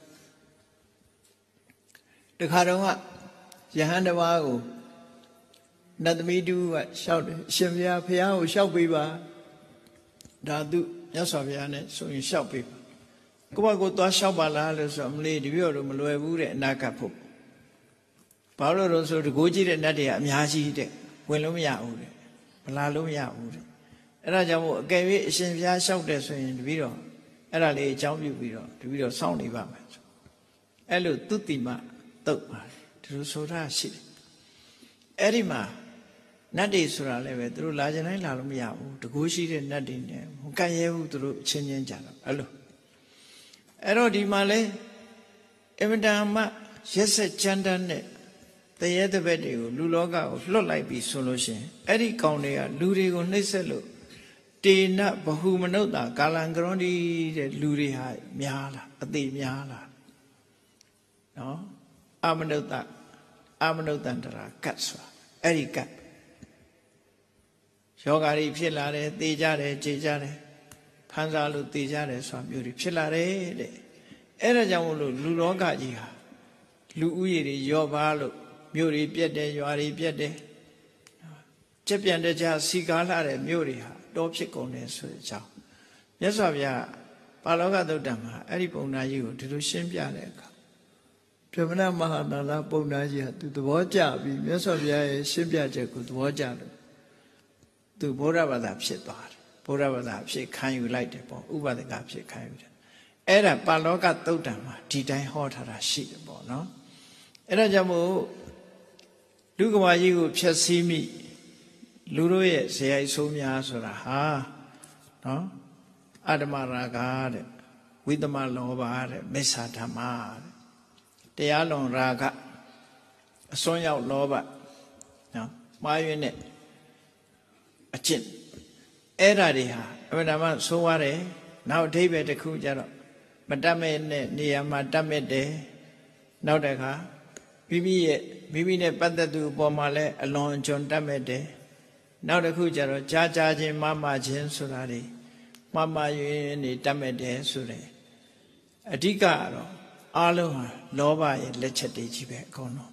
တခါတော့ကယဟန်တစ်ပါးကိုနတ်သမီးတူကလျှောက်တယ်ရှင်ဘုရားကိုလျှောက်ပေးပါဒါသူမြတ်စွာဘုရားနဲ့ဆိုရင်လျှောက်ပေးပါကိုယ့်ဘက်ကိုသွားလျှောက်ပါလားလို့ဆိုမလေးတပည့်တော်မလွယ်ဘူးတဲ့အနာကပ်ဖို့ဘာလို့လဲဆိုတကိုးကြည့်တဲ့နတ်တွေကအများကြီးတဲ့ဝင်လို့မရဘူးတဲ့မလာလို့မရဘူးတဲ့အဲ့ဒါကြောင့်မို့အကယ်၍အရှင်ဘုရားလျှောက်တယ်ဆိုရင်တပည့်တော်အဲ့ဒါလေးအကြောင်းပြုပြီးတော့တပည့်တော်စောင့်နေပါမယ်အဲ့လိုသူတိမတုတ်ပါတယ်ဒီလိုဆိုတာရှိတယ်အဲ့ဒီမှာနတ်တွေဆိုတာလည်းပဲသူတို့လာကြတိုင်းလာလို့မရဘူးတကိုးရှိတဲ့နတ်တွေနဲ့မကန့်ရဲဘူးသူတို့ချင်းချင်းကြတော့အဲ့လိုအဲ့တော့ဒီမှာလဲအမတန်မှရက်ဆက်ကြမ်းတမ်းတဲ့တရေတပည့်တွေကိုလူလောကကိုလွတ်လိုက်ပြီဆိုလို့ရှိရင်အဲ့ဒီကောင်တွေကလူတွေကိုနှိပ်စက်လို့တေနဘဟုမနုဿာကာလံကရွန်ဒီတဲ့လူတွေဟာများလာအသေးများလာနော်အမနုဿတန္တရာကတ်ဆိုတာအဲ့ဒီကတ်ယောဂါတွေဖြစ်လာတယ်သေကြတယ်ကြေကြတယ်ဖန်ဆာလို့သေကြတယ်ဆိုတာမျိုးတွေဖြစ်လာတယ်တဲ့အဲ့ဒါကြောင့်မို့လို့လူလောကကြီးဟာလူဥယျာဉ်တွေရောပါလို့မြို့တွေပြက်တယ်ရွာတွေပြက်တယ်ကြက်ပြန်တဲ့ကြားစီကားလာတဲ့မြို့တွေဟာတောဖြစ်ကုန်တယ်ဆိုတဲ့အကြောင်းမြတ်စွာဘုရားပါဠောကသုတ်တံမှာအဲ့ဒီပုံနာကြီးကိုဒီလိုရှင်းပြတဲ့အခါဗြဟ္မဏမဟာနာလပုံနာကြီးဟာသူသဘောကျပြီးမြတ်စွာဘုရားရဲ့ရှင်းပြချက်ကိုသဘောကျလို့သူဗုဒ္ဓဘာသာဖြစ်သွားတယ်ဗုဒ္ဓဘာသာဖြစ်ခံယူလိုက်တယ်ပေါ့ဥပဒကဖြစ်ခံယူတယ်အဲ့ဒါပါဠောကသုတ်တံမှာဒီတိုင်းဟောထားတာရှိတယ်ပေါ့နော်အဲ့ဒါကြောင့်မို့လူကဘာကြီးကိုဖျက်ဆီးမိလူတို့ရဲ့ဇေယိုက်ဆိုးများဆိုတာဟာနော်အတ္တမရာဂတဲ့ဝိသမလောဘတဲ့မစ္ဆာဓမ္မတဲ့တရားလွန်ရာဂအစွန်းရောက်လောဘနော်မှားယွင်းတဲ့အကျင့်အဲ့ဓာတွေဟာအမှန်တမ်းဆိုးွားတယ်နောက်အဓိပ္ပာယ်တစ်ခုကျတော့မတတ်မဲ့နဲ့နေရာမှာတတ်မဲ့တယ်နောက်တစ်ခါမိမိနဲ့ပတ်သက်သူအပေါ်မှာလည်းအလွန်အကျွံတတ်မဲ့တယ်နောက်တစ်ခုကျတော့ကြားချင်းမှားချင်းဆိုတာတွေမှားယွင်းနေတတ်မဲ့တယ်ဆိုတယ်အဓိကကတော့အားလုံးဟာလောဘရဲ့လက်ချက်တွေကြီးပဲအကုန်လုံး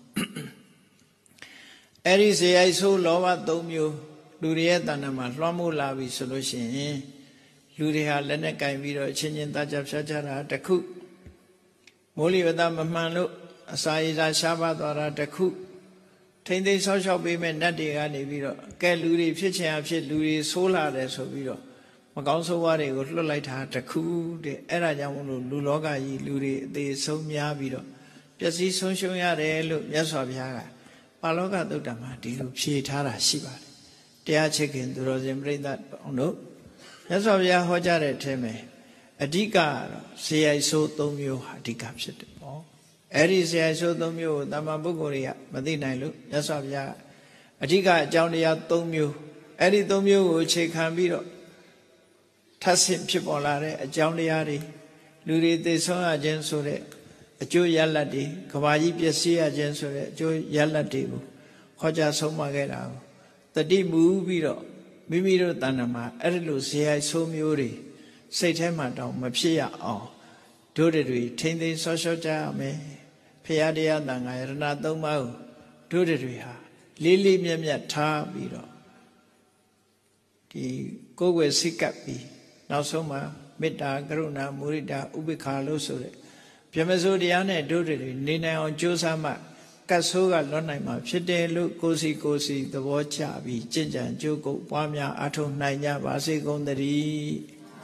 အဲ့ဒီဇေယိုက်ဆိုးလောဘ၃မျိုးလူတွေရဲ့တဏ္ဍာမှာလွှမ်းမိုးလာပြီဆိုလို့ရှိရင်လူတွေဟာလက်နဲ့ကင်ပြီးတော့အချင်းချင်းတကြဖြတ်ကြတာတစ်ခုမိုးလေဝသမမှန်လို့အစာရည်စာရှားပါသွားတာတစ်ခုထိမ့်သိမ်းဆောက်ရှောက်ပေးမဲ့နတ်တွေကနေပြီးတော့ကဲလူတွေဖြစ်ချင်အဖြစ်လူတွေဆိုးလာတယ်ဆိုပြီးတော့မကောင်းဆိုးဝါးတွေကိုလွှတ်လိုက်တာတစ်ခုတဲ့အဲ့ဒါကြောင့်မလို့လူလောကကြီးလူတွေအသေးဆုံးများပြီးတော့ပျက်စီးဆုံးရှုံးရတယ်လို့မြတ်စွာဘုရားကပါဠောကသုတ္တမှာဒီလိုဖြေထားတာရှိပါတယ်တရားချစ်ခင်သူတော်စင်ပြိဿအောင်တို့မြတ်စွာဘုရားဟောကြားတဲ့အထက်မှာအဓိကကတော့ဇေယိုက်ဆိုး၃မျိုးဟာအဓိကဖြစ်တယ်ပေါ့အဲ့ဒီဇေယိုက်ဆိုး၃မျိုးကိုတမ္မာပုဂ္ဂိုလ်တွေကမသိနိုင်လို့မြတ်စွာဘုရားအဓိကအကြောင်းတရား၃မျိုးအဲ့ဒီ၃မျိုးကိုအခြေခံပြီးတော့ထပ်ဆင့်ဖြစ်ပေါ်လာတဲ့အကြောင်းတရားတွေလူတွေသိဆုံးရခြင်းဆိုတဲ့အကျိုးရလဒ်တွေကဘာကြီးပျက်စီးရခြင်းဆိုတဲ့အကျိုးရလဒ်တွေကိုဟောကြားဆုံးမခဲ့တာကိုတတိမူပြီးတော့မိမိတို့တဏ္ဍာမှာအဲ့ဒီလိုဇေယိုက်ဆိုးမျိုးတွေစိတ်ထဲမှာတောင်မဖြစ်ရအောင်တို့တွေထိမ့်သိမ်းဆော့ရှော့ကြရမယ်ဖရာတရားတန်ခါရဏသုံးပါးကိုတို့တွေဟာလေးလေးမြတ်မြတ်ထားပြီးတော့ဒီကိုယ်ွယ်စိတ်ကပ်ပြီးနောက်ဆုံးမှာမေတ္တာကရုဏာမုဒိတာဥပေက္ခာလို့ဆိုတဲ့ဗြဟ္မစိုးတရားနဲ့တို့တွေနေနိုင်အောင်ကြိုးစားမှကတ်ဆိုးကလွတ်နိုင်မှာဖြစ်တယ်လို့ကိုယ်စီသဘောကျပြီးကြင်ကြံကြိုးကုပ်ပွားများအထောက်နိုင်ကြပါစေကုန်သတည်း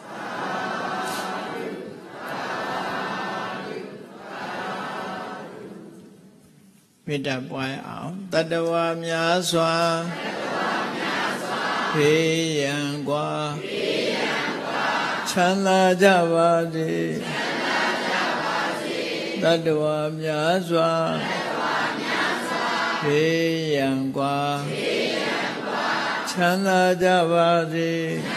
မေတ္တာပွားအောင်တတ္တဝါများစွာဖေးရန်กว่าချမ်းသာကြပါစေတတ္တဝါများစွာဖေးရန်กว่าချမ်းသာကြပါစေ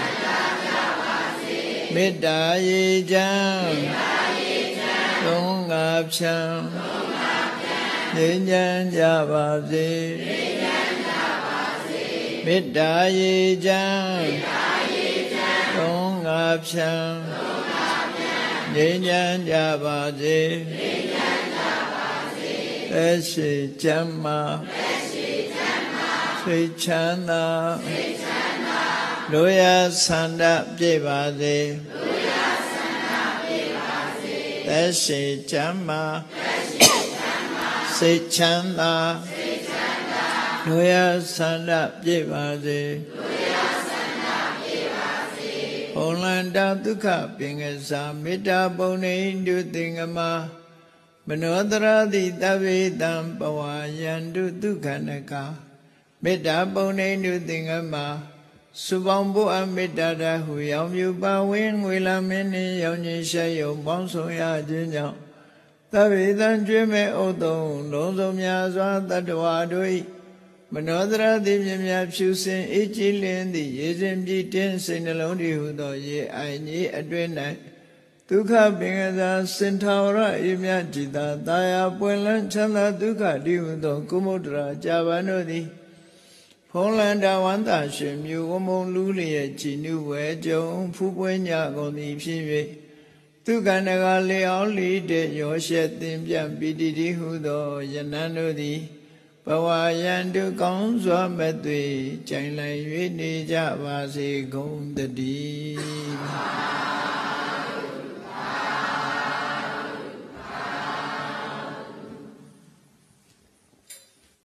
မေတ္တာရေချမ်းသုံးငါဖြံငြိမ်းချမ်းကြပါစေမေတ္တာရေချမ်းသုံးငါဖြံငြိမ်းချမ်းကြပါစေသက်ရှိချမ်းသာစိတ်ချမ်းသာလူရဆန္ဒပြည့်ပါစေသက်ရှိချမ်းသာစိတ်ချမ်းသာလူရဆန္ဒပြည့်ပါစေဘုံလန္တာဒုက္ခပင်ကစားမေတ္တာပုံနေတုသင်္ကမမနောတရတိတဗ္ဗေတံပဝါယန္တုဒုက္ခနကမေတ္တာပုံနေတုသင်္ကမစုပေါင်းဖို့အမေတ္တာတဟုရောင်မြူပါဝင်းငွေလာမင်းနှင့်ရောင်ကြီးရှဲယုံပေါင်းဆောင်ရခြင်းကြောင့်သဗ္ဗေတံကျွေးမဲ့ဥတုံလုံးစုံများစွာတတ္တဝါတို့၏မနောတရတိမြမြဖြူစင်အေးကြည်လင်းသည့်ရေစင်ပြည့်တင်းစိတ်နှလုံးတည်ဟုသောရေအိုင်ကြီးအတွင်း၌ဒုက္ခပင်ကစားစင်ထာဝရအေးမြတ်จิตာတာယာပွင့်လန်းချမ်းသာဒုက္ခတည်ဟုသောကုမုဒ္ဒရာကြာပန်တို့သည်ဖုံးလန္တာဝန္တာရှင်မြူဝမုံလူလျက်ကြည်နုဝဲကြုံဖူးပွဲညကုန်သည်ဖြစ်၍သူကန္တကလေအောင်လီတဲ့ရောရှက်သင်ပြပီတိတိဟုသောယနံတို့သည်ဘဝယန္တုကောင်းစွာမဲ့သွေကြိုင်လိုက်၍နေကြပါစေကုန်တည်း